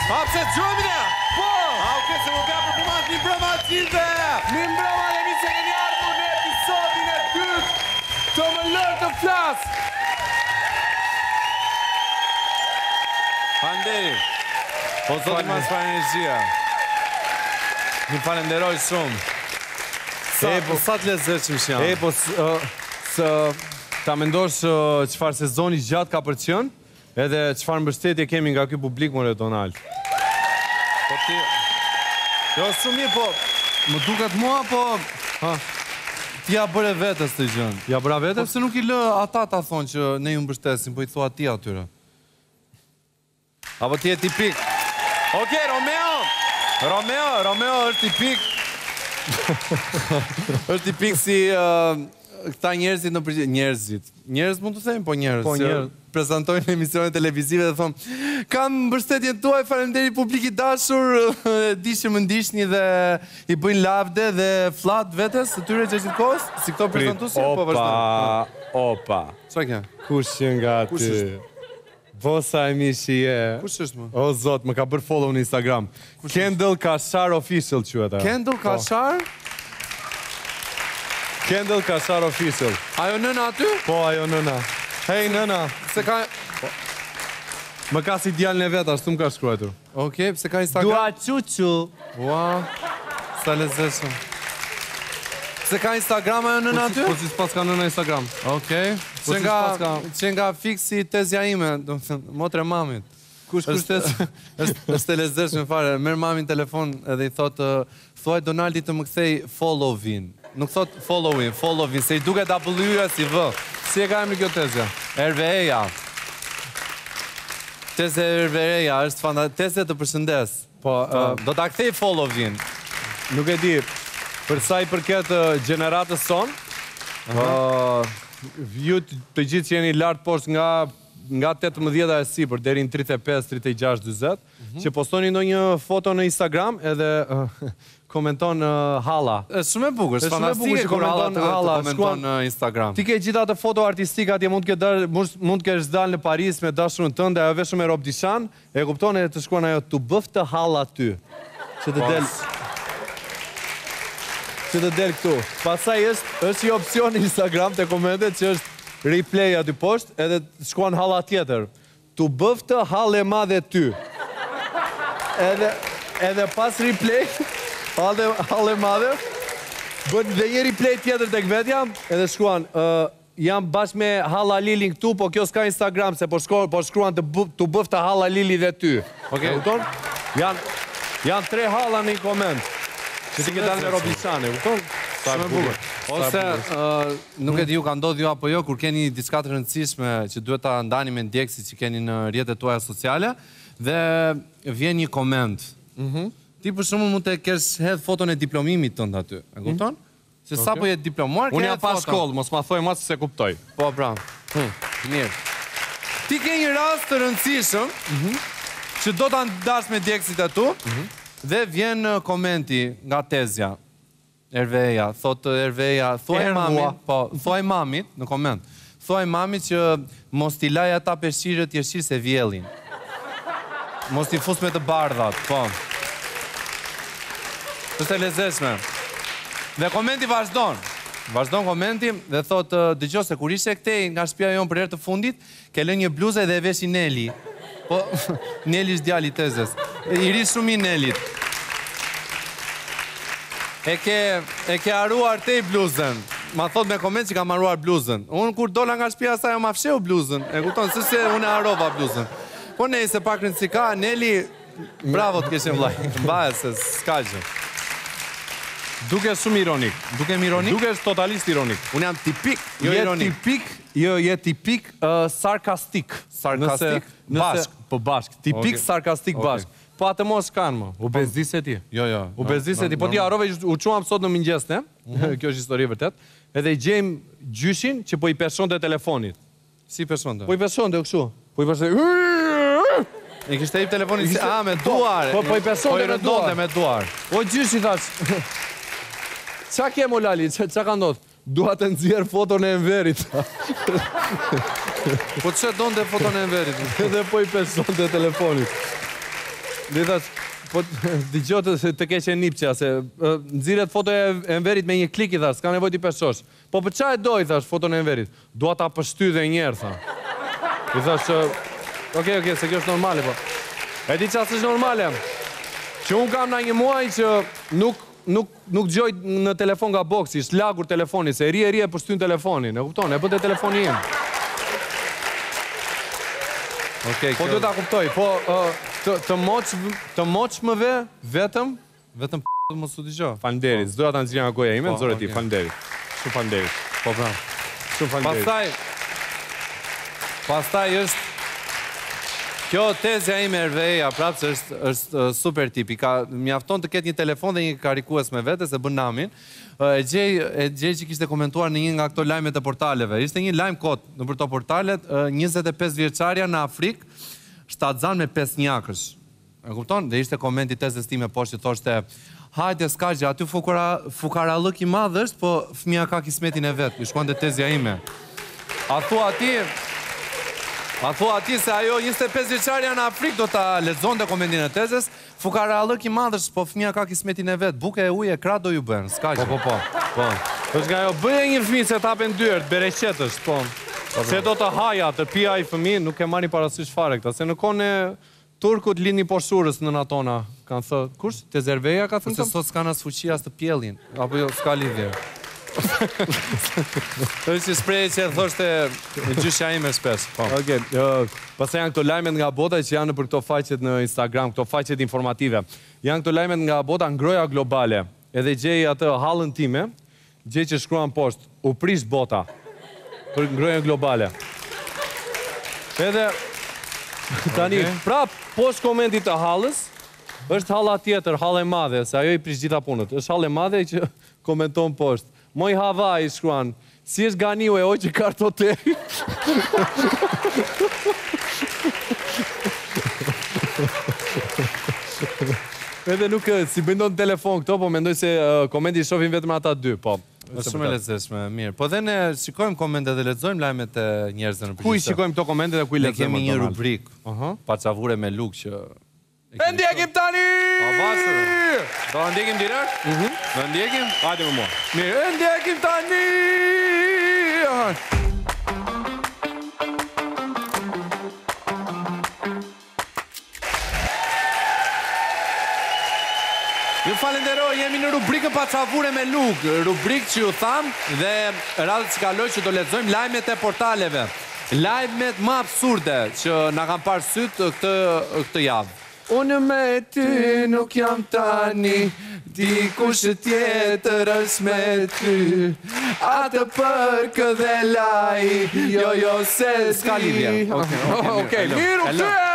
A, pse të gjojmë ne? Po! A, oke, se më bja performansë një brëma cilve! Mi mbrëma dhe mi se keni ardhur në episodin e dytë të Më lër të flas! Faleminderit. Po zoti mas pa energjia. Një falenderoj shumë. Sa të lezetshëm që janë. Po ta mendosh çfarë sezoni gjatë ka për të qenë, edhe çfarë mbështetje kemi nga ky publik, more Donald. Po ti... Jo, shumë mirë, po... Më duket mua, po... Ti ja bëre vetës të gjënë. Ja bëra vetës? Po se nuk i lë ata ta thonë që ne ju mbështesim, po i thua ti atyre. Apo ti e tipik? Oke, Romeo është tipik. është tipik si këta njerëzit në përgjithësi. Njerëz mund të themi, po njerëz. Po njerëz. Prezentojnë emisionet televizive dhe thonë kam mbështetjen tuaj, faleminderit publik i dashur, di që më ndiqni dhe i bëjnë lavde dhe flat vetes të tyre gjatë kohës, si këto prezantuesi po vazhdojnë. Opa. Çfarë ke? Kush që nga ty? Bosa e mi që je. Kush është më? O zot, më ka bërë follow në Instagram. Kendall Kashar Official quhet ajo. Kendall Kashar? Kendall Kashar Official. Ajo nëna aty? Po, ajo nëna. Hej, nëna. Se ka... Më ka si djalën e vet, ashtu më ka shkruar. Okej, pse ka Instagram? Dua çuçu. Ua, sa lezetshëm. Pse ka Instagram ajo nëna aty? Po si s'pas ka nëna Instagram. Okej. Që nga fiksi tezja ime, do të thënë, motre mamit. Kush tezja? Është e lezetshme fare. Merr mamin telefon edhe i thotë, thuaj Donaldi të më kthej follow-in. Nuk thot follow-in, se i duket W-ja si V. Si e ka emri kjo tezja? RVE-ja. Teze RVE-ja është teze të përshëndes. Po, do ta kthej follow-in. Nuk e di, për sa i përket gjeneratës son, ju të gjithë që jeni lartë poshtë nga 18 e sipër deri në 35, 36, 40, që postoni ndonjë foto në Instagram edhe komenton halla. Është shumë e bukur, është fantastike kur halla komenton në Instagram. Ti ke gjithë atë foto artistike atje, mund të kesh dalë në Paris me dashurën tënde, ajo veshur me rob dishan, e kupton e të shkruan ajo tu bëf të halla ty. Që të del. Që të del këtu. Pastaj është një opsion Instagram te komentet që është replay aty poshtë, edhe të shkuan halla tjetër. Tu bëf të hallë e madhe ty. Edhe pas replay, hallë e madhe, bën dhe një replay tjetër tek vetja, edhe shkuan, jam bashkë me halla Lilin këtu, po kjo s'ka Instagram, se po shkruan tu bëf të halla Lili dhe ty. Okej, kupton? Janë 3 halla në një koment. Që ti ke dalë me Robisane, kupton? Shumë e bukur. Ose, nuk e di ju ka ndodhur ju apo jo, kur keni diçka të rëndësishme që duhet ta ndani me ndjekësit që keni në rrjetet tuaja sociale, dhe vjen një koment. Ti për shembull mund të kesh hedh foton e diplomimit tënd aty, e kupton? Se sapo je diplomuar, unë jam pa shkollë, mos ma thoj mas se kuptoj. Po, pra. Mirë. Ti ke një rast të rëndësishëm që do ta ndash me ndjekësit atu, dhe vjen komenti nga tezja. RVE-ja, thotë RVE-ja, thuaj mamit, në koment, thuaj mamit që mos t'i laj ata peshqirët jeshqirë se vjellin. Mos t'i fus me të bardhat, po. Është e lezetshme. Dhe komenti vazhdon komenti dhe thotë, dëgjoj se kur ishe këtej nga shtëpia jonë për herë të fundit, ke lënë një bluzë dhe e veshi Neli. Po, Neli është djali tezës. I ri shumë i Nelit. E ke haruar te i bluzën. Ma thot me koment që kam haruar bluzën. Unë kur dola nga shtëpia saj, ma fsheu bluzën. E kupton, se unë e harova bluzën. Po ne se pak rëndësi ka, Neli, bravo të keshim vlaj. Mbaje se s'ka gjë. Duke shumë ironik. Duke ironik? Duke është totalisht ironik. Unë jam tipik, jo ironik. Je tipik sarkastik. Sarkastik? Bashk. Po bashk. Tipik sarkastik bashk. Po atë mos kanë, më. U bezdis e ti. Jo. U bezdis e ti. Po ti harove, u quam sot në mëngjes, ne? Kjo është histori vërtet. Edhe i gjejmë gjyshin që po i peshon të telefonit. Si peshon të? Po i peshon të kështu. Po i peshon E kishte i telefonit si, me duar. Po i peshon të me duar. O gjyshi thash. Qa ke mo Lali? Qa ka ndodhë? Dua të nxjerr foton e Enverit. Po që donë dhe foton e Enverit? Edhe po i peshon të telefonit. Dhe thash, po dëgjoj të keqe nipçja se nxirret fotoja e Enverit me një klik i thash, s'ka nevojë ti peshosh. Po për çfarë do i thash foton e Enverit? Dua ta pështy dhe një herë tha. I thash, okej, se kjo është normale po. E di çfarë është normale? Që un kam na një muaj që nuk gjoj në telefon nga boksi, është lagur telefoni, se e përshtyn telefonin, e kupton? E bën te telefoni im. Okej, po do ta kuptoj, po të moçmëve vetëm mos u dëgjoj. Faleminderit. S'doja ta nxjerr nga goja ime, nxorë ti. Faleminderit. Shumë faleminderit. Po pra. Shumë faleminderit. Pastaj është kjo tezja ime Erveja, prapë është super tipi. Mjafton të ketë një telefon dhe një karikues me vete, se bën namin. E gjej që kishte komentuar në një nga këto lajmet e portaleve. Ishte një lajm kot në për to portalet, 25 vjeçaria në Afrikë shtatzan me 5 njakësh. E kupton? Dhe ishte komenti tezës time poshtë që thoshte, hajde s'ka gjë, aty fukarallëk i madh është, po fëmia ka kismetin e vet. I shkuante tezja ime. A thua ati se ajo 25 vjeçaria në Afrikë do ta lexonte komentin e tezës, fukarallëk i madh është, po fëmia ka kismetin e vet. Buke e ujë e krah do ju bën, s'ka gjë. Po. Është nga ajo bëje një fëmijë se t'hapen dyert, bereqet është, po. Se do të haja, të pija ai fëmijë, nuk e marrin parasysh fare këta, se në kohën e turkut lini poshurës në natona, kanë thënë, kush? Te Zerveja ka thënë se sot s'ka as fuqi as të pjellin, apo jo s'ka lidhje. Është si shprehje që thoshte gjyshja ime shpesh. Okej, pastaj janë këto lajmet nga bota që janë për këto faqet në Instagram, këto faqet informative. Janë këto lajmet nga bota ngroja globale. Edhe gjej atë hallën time, gjej që shkruan poshtë, u prish bota për ngrojen globale. Edhe tani, prap poshtë komentit të hallës, është halla tjetër, hallë e madhe, se ajo i prish gjitha punët. Është hallë e madhe që komenton poshtë. Moj Havaj shkruan, si është ganiu e oj që kartoteri. Edhe nuk, si bëndon telefon këto, po mendoj se komenti shofin vetëm ata dy, po. Është shumë e lezetshme, mirë. Po dhe ne shikojmë komente dhe lexojmë lajmet e njerëzve në përgjithësi. Ku i shikojmë këto komente dhe ku i lexojmë? Ne kemi një rubrik, Pacavure me Luk që e ndjekim tani! Do e ndjekim direkt? Do e ndjekim? Hajde më mua. Mirë, e ndjekim tani! Ju falenderoj, jemi në rubrikën Pacavure me Luk, rubrikë që ju tham dhe radhë që kaloj që do lexojmë lajmet e portaleve. Lajmet më absurde që na kanë parë syt këtë javë. Unë me ty nuk jam tani, dikush tjetër është me ty. Atë për këdhe laj, jo se s'ka lidhje. Okej, mirë,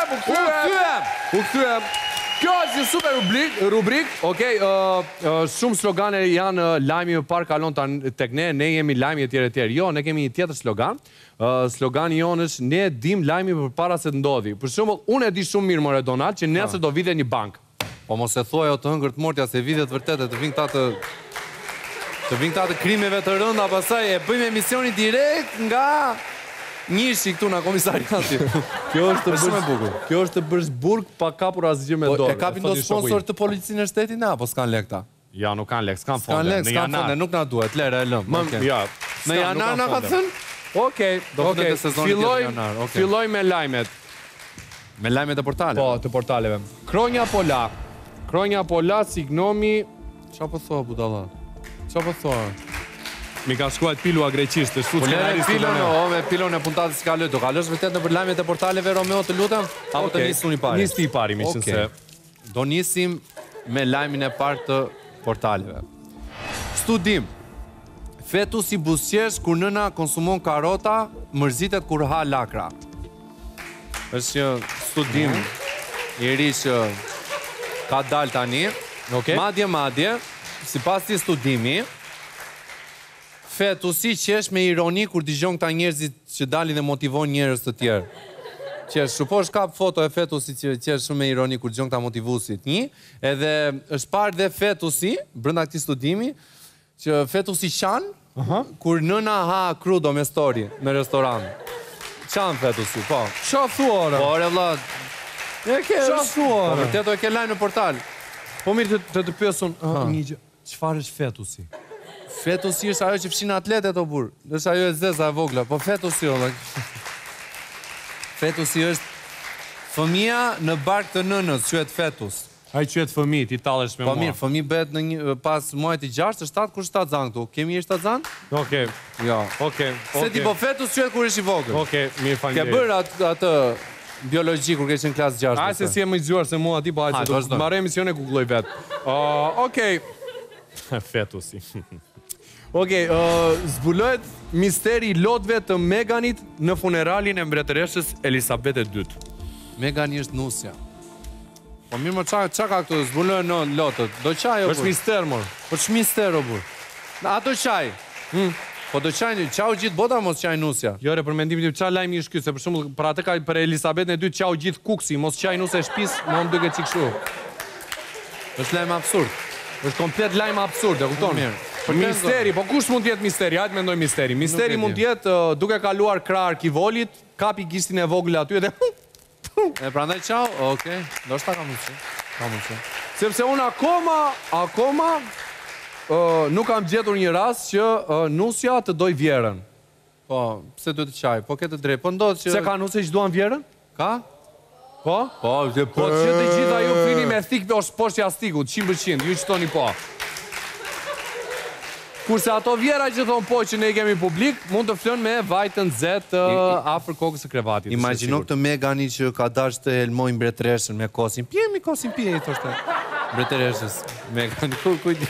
u këthyem. Kjo është një super rubrik, okej, shumë slogane janë lajmi më parë kalon tek ne jemi lajmi e tjerë. Jo, ne kemi një tjetër slogan. Slogani jonë është, ne dim lajmi për para se të ndodhi. Për shembull, unë e di shumë mirë more Donald që nesër do vide një bank. Po mos e thuaj o të hëngër të mortja se videt vërtetë të vinë këta të krimeve të rënda, pastaj e bëjmë emisionin direkt nga Njishi këtu në komisariati. Kjo është shumë e bukur. Kjo është të Bërshburg pa kapur asgjë me dorë. E kapin do sponsor të policinë e shtetit na, apo s'kan lek ta? Ja, nuk kanë lek, s'kan fonde. S'kan fonde, nuk na duhet, lere e lëm. Në janar na ka thënë? Okej, filloj me lajmet. Me lajmet e portaleve? Po, të portaleve. Kronja Pola, signomi... Qa po thua, budalla? Qa po thua? Mi ka shkuat pilu a greqisht, të shfut skenaristë të me pilon e puntatës si kaloj. Do kalësh vërtet në për lajmet e portaleve, Romeo, të lutem? Apo të njësë unë i pari? Njësë ti i pari, mi shënë se. Do njësim me lajmin e parë të portaleve. Studim. Fetus i busqesh kur nëna konsumon karota, mërzitet kur ha lakra. Është një studim i ri që ka dalë tani. Madje, si pas ti studimi, fetusi qesh me ironi kur digjon këta njerëzit që dalin dhe motivon njerëz të tjerë. Qesh, shuposh kap foto e fetusi që qesh shumë me ironi kur digjon këta motivusit një, edhe është parë dhe fetusi, brenda këtij studimi, që fetusi qanë, kur nëna ha crudo me story në restoran. Qanë fetusi, po. Qa thua, ora? Po, ore, vla, E ke shtuar. Vërtet o e ke lajmë në portal. Po mirë të pyesun, një gjë, çfarë është fetusi? Fetusi është ajo që fshin atletet o burr. Është ajo e zeza e vogla, po fetusi o. Fetusi është fëmia në bark të nënës, quhet fetus. Ai quhet fëmijë, ti tallesh me mua. Po mirë, fëmijë bëhet në pas muajit të 6 të 7 kur 7 zan këtu. Kemi 7 zan? Okej. Jo. Okej. Se ti po fetus quhet kur është i vogël. Okej, mirë Ke faleminderit. bër atë biologji kur ke qenë klasë 6. Ai se si e më zgjuar se mua aty po hajde vazhdo. të marrë emision e googloj vet. Okej. Fetusi. Okej, zbulohet misteri i lotëve të Meganit në funeralin e mbretëreshës Elisabete II. Megani është nusja. Po mirë më qa ka këtu, zbulojnë në lotët. Do qaj o Është burr. mister, mor. Po që mister o burr. A do qaj? Po do qaj, qau gjithë bota mos qaj nusja. Jo, re, për mendimin tim, çfarë lajmi është ky? Se për shembull, për atë ka për Elisabetën e II qau gjithë kuksi, mos qaj nuse e shtëpisë, mua më duket çik kështu. Është lajm absurd. Është komplet lajm absurd, e kupton? Mirë. Misteri, po kush mund të jetë misteri? Hajtë mendoj misteri. Misteri e mund di. të jetë duke kaluar krah arkivolit, kapi gishtin e vogël aty dhe E prandaj qau? Okej. Do shta ka mundësi. Ka mundësi. sepse unë akoma nuk kam gjetur një rast që nusja të doj vjerën. Po, pse duhet të qaj? Po ke të drejtë. Po ndodh që... Se ka nuse që duan vjerën? Ka? Po? Po, Po që të gjitha ju fini me thik poshtë jastikut, 100%, ju qëtoni po. Kurse ato vjera që thonë po që ne i kemi publik, mund të flën me vajtën zetë afër kokës së krevatit. Imagjino këtë Megani që ka dash të helmoj mbretëreshën me kosin. Pjemi kosin pje, i thoshte. Mbretëreshës. Megani, kujti.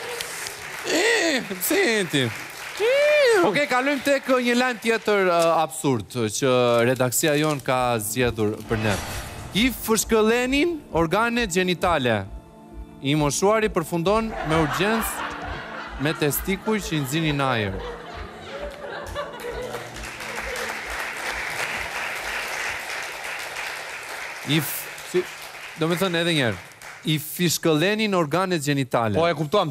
Pse e ti? Okej, kalojmë tek një lajm tjetër absurd që redaksia jon ka zgjedhur për ne. I fshkëllenin organet gjenitale. I moshuari përfundon me urgjencë me testikuj që i nxinin ajër. Do me thënë edhe njerë. I fishkëllenin organet gjenitale. Po e kupton.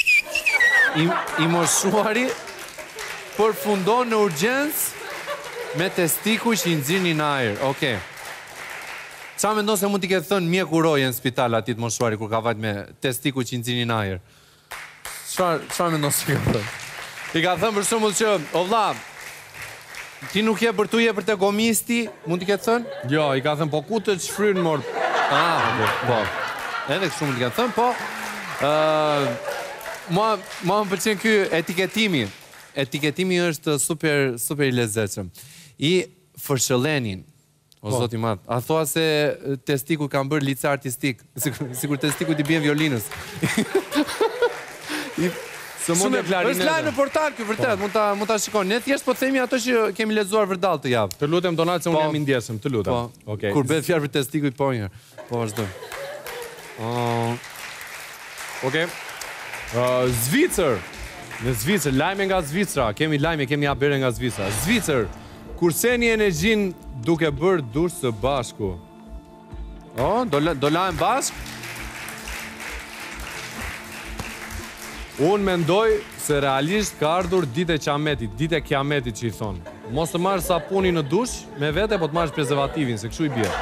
I moshuari përfundon në urgjencë me testikuj që i nxinin ajër. Okej. Qa me ndonë se mund t'i ke thënë mjeku roje në spital atit moshuari kur ka vajt me testikuj që i nxinin ajër? Qa me ndonë se ka thënë? I ka thënë për shembull që, o vlla, ti nuk je për tu je për te gomisti, mund t'i ke thënë? Jo, i ka thënë po ku të çfryn mor. Po. Edhe kështu mund t'i ke thënë, po. Mua më pëlqen ky etiketimi. Etiketimi është super i lezetshëm. I fërshëllenin. O zoti madh, a thua se testiku kanë bërë lice artistik, sikur testiku t'i bien violinës. Është lajm në portal ky vërtet, mund ta shikoni. Ne thjesht po themi ato që kemi lexuar vërdall të javë. Të lutem Donald se unë jam i ndjesëm, të lutem. Po. Okej. Kur bëhet fjalë për testikujt po një. Po vazhdo. Okej. Zvicër. Në Zvicër, lajme nga Zvicra. Kemi lajme, kemi habere nga Zvicra. Zvicër, kurseni energjin duke bërë dush së bashku. Do lajm bashk? Unë mendoj se realisht ka ardhur ditë e qametit, ditë e kiametit që i thonë. Mos të marrë sapuni në dush, me vete, po të marrë prezervativin, se kështu i bje.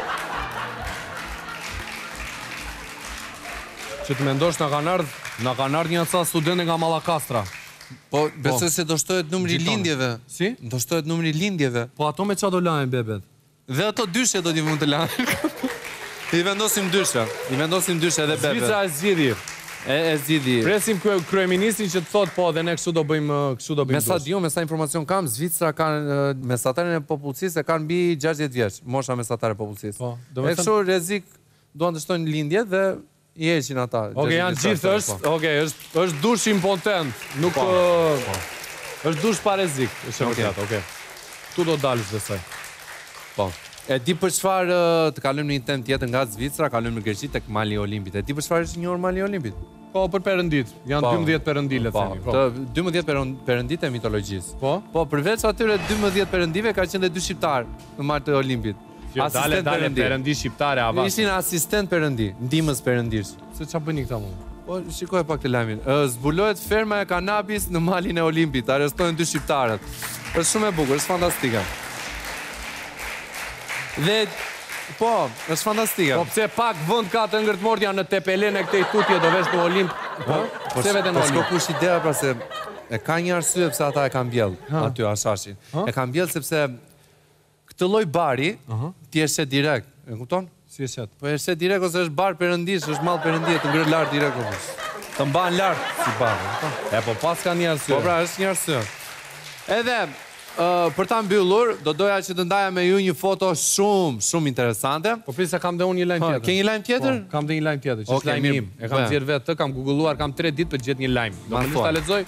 Që të mendosh na kanë ardhur një ca studente nga Mallakastra. Po, besoj se do shtohet numri i lindjeve. Si? Do shtohet numri i lindjeve. Po ato me qa do lajnë, bebet? Dhe ato dyshe do t'i mund të lajnë. I vendosim dyshe. Edhe bebet. Zvicra e zgjidhi. E zgjidhi. Presim kryeministrin që të thotë po dhe ne kështu do bëjmë Me sa diu, me sa informacion kam, Zvicra kanë mesatarin e popullsisë e kanë mbi 60 vjeç, mosha mesatare e popullsisë. Po, E kështu rrezik duan të shtojnë lindjet dhe i heqin ata. Okej, janë gjithë është dush impotent, nuk është dush pa rrezik, është vërtet, okej. Tu do dalësh besoj. Po. E di për çfarë të kalojmë në një temë tjetër nga Zvicra, kalojmë në Greqi tek Mali i Olimpit. E di për çfarë është njohur Mali i Olimpit? Po, për perëndit. Janë 12 perëndi, le të themi. Të 12 perëndit e mitologjisë. Po? Po, përveç atyre 12 perëndive ka qenë edhe 2 shqiptar në Mali të Olimpit. Dale perëndi shqiptare ava. Ishin asistent perëndi, ndihmës perëndish. Se ç'a bëni këta mua? Po, shikoj pak të lajmin. Zbulohet ferma e kanabis në Malin e Olimpit. Arrestojnë 2 shqiptarët. Është shumë e bukur, është fantastike. Dhe Po, është fantastike. Po pse pak vend ka të ngërtmordja në Tepelen e këtej tutje do vesh në Olimp? Pse vete në Po Olimp? kush ideja pra se e ka një arsye pse ata e kanë mbjell aty Ashashin. E kanë mbjell sepse këtë lloj bari ti e shet direkt, e kupton? Si e shet? Po e shet direkt ose është bar perëndish, është mall perëndie të ngre lart direkt apo. Të mban lart si bar. E po pas ka një arsye. Po pra, është një arsye. Edhe për ta mbyllur, do doja që të ndaja me ju një foto shumë interesante. Po pse kam dhe unë një lajm tjetër. Ke një lajm tjetër? Po, kam dhe një lajm tjetër, që është Okej, lajmi mirë. im. E kam nxjerr vetë të, kam googulluar, kam 3 ditë për të gjetë një lajm. Do më ta lexoj.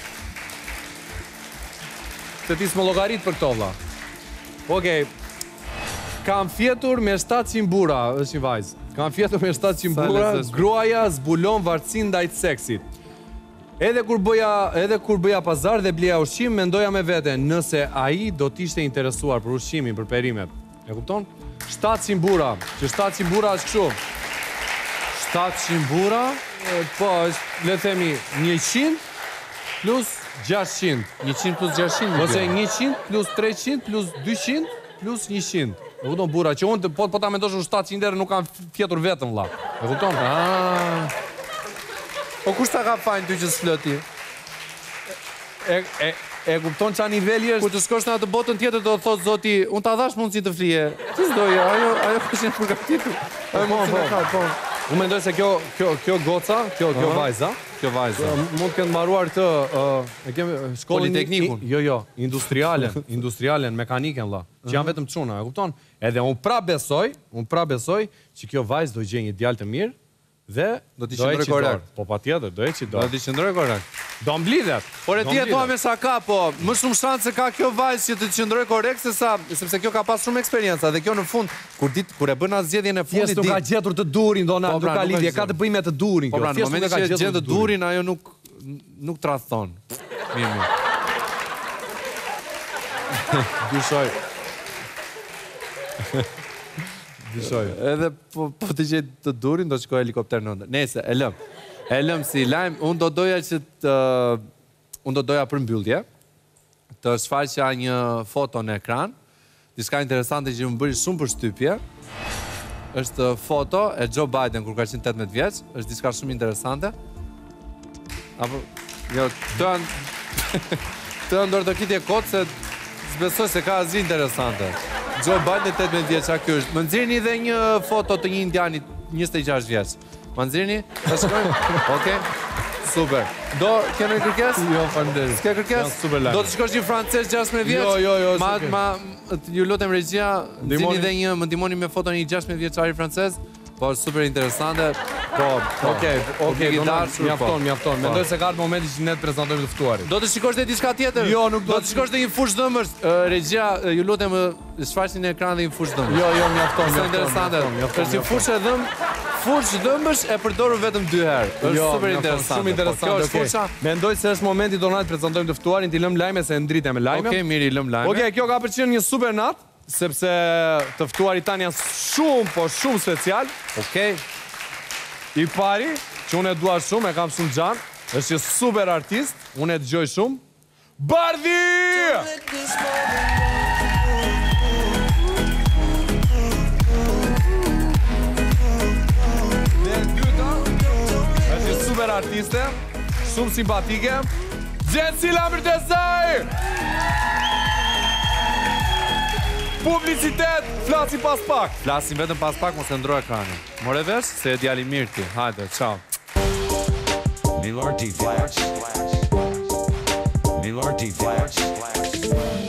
Se ti s'më llogarit për këto vlla. Okej. Kam fjetur me 700 burra, është një vajzë. Kam fjetur me 700 burra, gruaja zbulon varësinë ndaj seksit. Edhe kur bëja pazar dhe bleja ushqim, mendoja me vete, nëse ai do t'ishte interesuar për ushqimin, për perimet. E kupton? 700 burra, që 700 burra është kështu. 700 burra? Po, është, le themi, 100 plus 600. 100 plus 600? Ose 100 plus 300 plus 200 plus 100. E kupton burra, që unë po ta mendosh unë 700 derë nuk kam fjetur vetëm, vlla. E kupton? Po kush ta ka fajnë ty që s'floti? E kupton qa niveli është? Kur të shkosh në atë botën tjetër do të thotë zoti, unë ta dhash mundësi të flije. Ti s'doje, ajo këshin përgatitur. Ajo mundësi në ka, po. Unë mendoj se kjo goca, kjo vajza, mund të kenë mbaruar këtë Politeknikun. Jo, industrialen, mekaniken, la. Që janë vetëm çuna, e kupton? Edhe unë pra besoj që kjo vajzë do gjej një djalë të mirë dhe do t'i qëndroj korrekt. Po patjetër, do eci do. Do t'i qëndroj korrekt. Do mblidhet. Por e ti e thua me sa ka, po, më shumë shanse ka kjo vajzë që të qëndroj korrekt sepse kjo ka pas shumë eksperjenca dhe kjo në fund kur e bën atë zgjedhjen e fundit nuk ka gjetur të durin, Donald, nuk ka lidhje, ka të bëjë me të durin kjo. Po pra, në momentin që e gjen të durin, ajo nuk tradhton. Mirë. Dyshoj. Edhe po të gjetë të durin, do shkoj helikopter në ndër. Nese, e lëm si lajm, unë do doja për mbyllje, të shfaqja një foto në ekran, diçka interesante që më bëri shumë përshtypje, është foto e Joe Biden, kur ka qenë 18 vjeç, është diçka shumë interesante. Apo, jo, të ndorë të kitje kotë, se s'besoj se ka asgjë interesante. Joe Biden 18 vjeç, a ky është. Më nxjerrni edhe një foto të një indianit 26 vjeç. Më nxjerrni? Ta shkojmë? Okej. Super. Do keni kërkesë? Jo, faleminderit. S'ke kërkesë? Do të shkosh një francez 16 vjeç? Jo. Ju lutem regjia, nxjerrni edhe një, më ndihmoni me foton një 16 vjeçari francez. Po, super interesante. Po, okej, mjafton. Mendoj se ka momenti që ne të prezantojmë të ftuarit. Do të shikosh dhe diçka tjetër? Jo, nuk do të shikosh dhe një fushë dhëmbësh. Regjia, ju lutem shfaqni në ekran dhe një fushë dhëmbësh. Jo, mjafton. Është interesante. Është një fushë dhëmbësh e përdorur vetëm 2 herë. Është super interesante. Shumë interesante. Kjo është fusha. Mendoj se është momenti Donald të prezantojmë të ftuarin, ti lëm lajme se ndritem me lajme. Okej, mirë, lëm lajme. Okej, kjo ka përqenë një super natë, sepse të ftuarit tanë janë shumë special. Okej. I pari, që unë e dua shumë, e kam shumë gjanë, është një super artist, unë e dëgjoj shumë. Bardhi! Dhe e dyta, është një super artiste, shumë simpatike, Gjensila Mërtezaj! Publicitet, flasim pas pak. Flasim vetëm pas pak, mos e ndroj ekranin. More vesh, se e djali mirë ti. Hajde, ciao. Miller D Flash. Miller D Flash.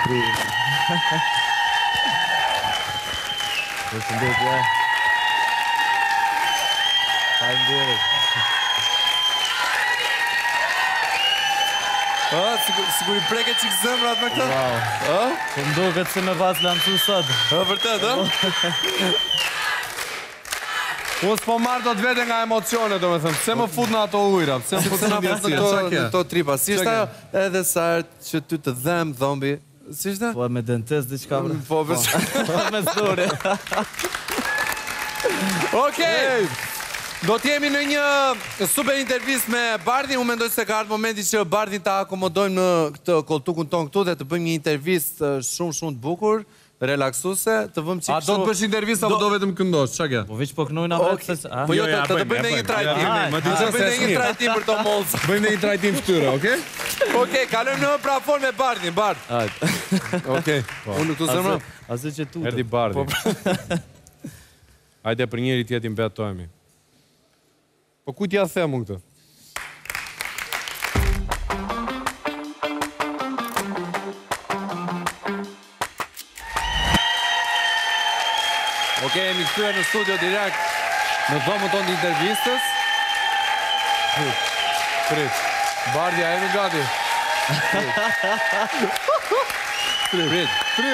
Përshëndetje. Faleminderit. Sigur i preket qik zëmrat me këta? Wow. Po m'duket se me pas lancu sot. Vërtet, Unë s'po marrë do të vete nga emocione, do me thëmë. Pse më fut në ato ujra? Pse më fut në ato tripa? Si ishte ajo? Edhe sartë që ty të dhemë, dhombi. Si ishte? Po me dentes diçka. Po, me zdore. Okej! Do t'jemi në një super intervist me Bardhin. Unë mendoj se ka ardhur momenti që Bardhin ta akomodojmë në këtë koltukun ton këtu dhe të bëjmë një intervist shumë të bukur, relaksuse, të vëmë qikë. A do të bësh intervist apo do vetëm këndosh? Çka ke? Po veç po kënojnë avet se... Po jo, të bëjmë në një trajtim. Të bëjmë në një trajtim për to molës. Bëjmë në një trajtim ftyre, okej? Okej, kalojmë në prafon me Bardhin, Bard. Okej, unë nuk të zëmra. Ase që tu. Erdi Bardhi. Hajde për njëri tjetin betojemi. Po ku t'ja themu këtë? Okej, jemi kthyer në studio direkt në dhomën tonë të intervistës. Prit. Bardhi, a jemi gati? Prit.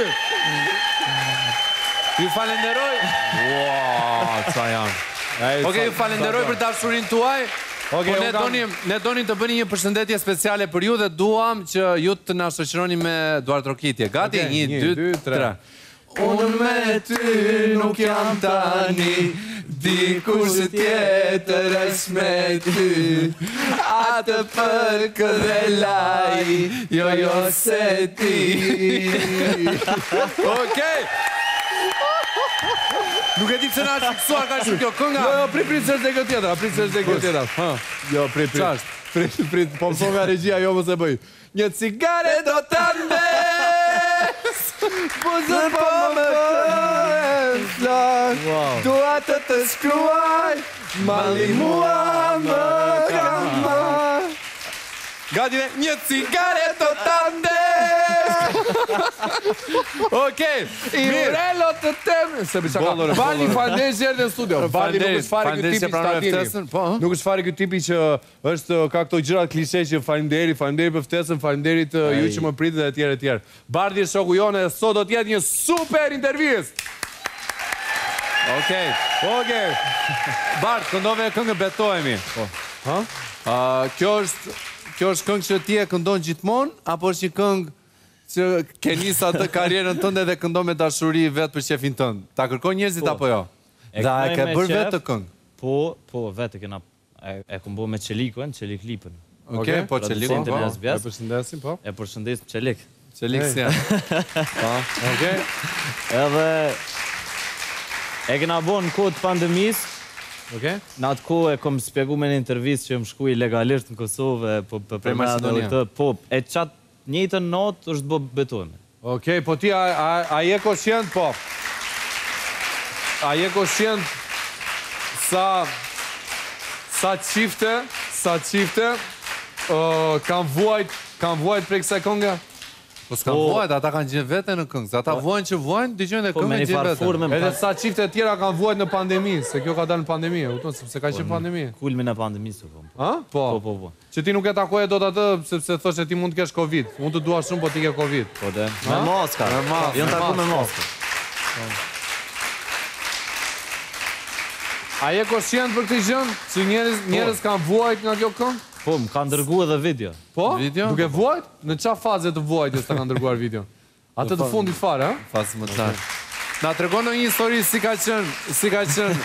Ju falenderoj. Wow, ça jam. Okej, ju falenderoj për dashurin tuaj. Po ne donim të bëni një përshëndetje speciale për ju dhe duam që ju të na shoqëroni me duart rokitje. Gati? 1, 2, 3. Unë me ty nuk jam tani, dikush tjetër është me ty. Atë për këtë laj, jo se ti. Okej! Nuk e di pse na është fiksuar ka shumë kjo kënga. Jo, prit se është dhe kjo tjetër. Jo, prit. Prit, po më thonë nga regjia, jo më se bëj. Një cigare do të ndes, buzën po më bëhen flak, dua të shkruaj, mali mua më kam marr. Gati dhe një cigare do të ndes. Okej, mirë. Të temë. Se bëj çaka. Bardhi falenderoj që erdhe në studio. Bardhi nuk është fare ky tipi statini. Nuk është fare ky tipi që është ka këto gjëra klishe që faleminderit për ftesën, faleminderit ju që më pritët dhe etj. Bardhi është shoku jonë dhe sot do të jetë një super intervistë. Okej. Bard, këndove këngë betohemi. Ha? Kjo është këngë që ti e këndon gjithmonë apo është një këngë që ke nisë atë karrierën tënde dhe këndon me dashuri vetë për shefin tënd? Ta kërkon njerëzit apo jo? Dhe e ke bërë vetë të këngë? Po, vetë kena e këmbo me Qelikën, Qelik Lipën. Okej, po Qelikën, po. E përshëndesim, po. E përshëndesim Qelik. Qelik si janë. Okej. Edhe e kena bo në kohë të pandemisë. Okej. Në atë kohë e kom spjegu me një intervistë që më shkuj legalisht në Kosovë, Prej Macedonia. Po, e qatë njëjtën notë është bo betojme. Okej, po ti a je koshient, po? A je koshient sa qifte kanë vuajt prej kësaj kënge? Po s'kan vuajt, ata kanë gjithë vete në këngë. Ata vuajnë që vuajnë, digjojnë dhe këngë gjithë vete. Edhe sa qifte tjera kanë vuajt në pandemi, se kjo ka dalë në pandemi, sepse ka qenë pandemi. Kulmin e pandemisë, po. Ha? Po. Që ti nuk e takoje do të atë, sepse thoshe ti mund të kesh Covid. Unë të dua shumë, po ti ke Covid. Po dhe. Me maska. Jënë taku me maska. A je koshient për këtë gjën? Që njerëz kanë vuajt nga kjo këngë? Po, më kanë dërgu edhe video. Po? Video? Duke vuajt? Në qa faze të vuajtjes të kanë dërguar video? Atë të fundit fare, ha? Fazë më të lartë. Na tregon në një histori si ka qenë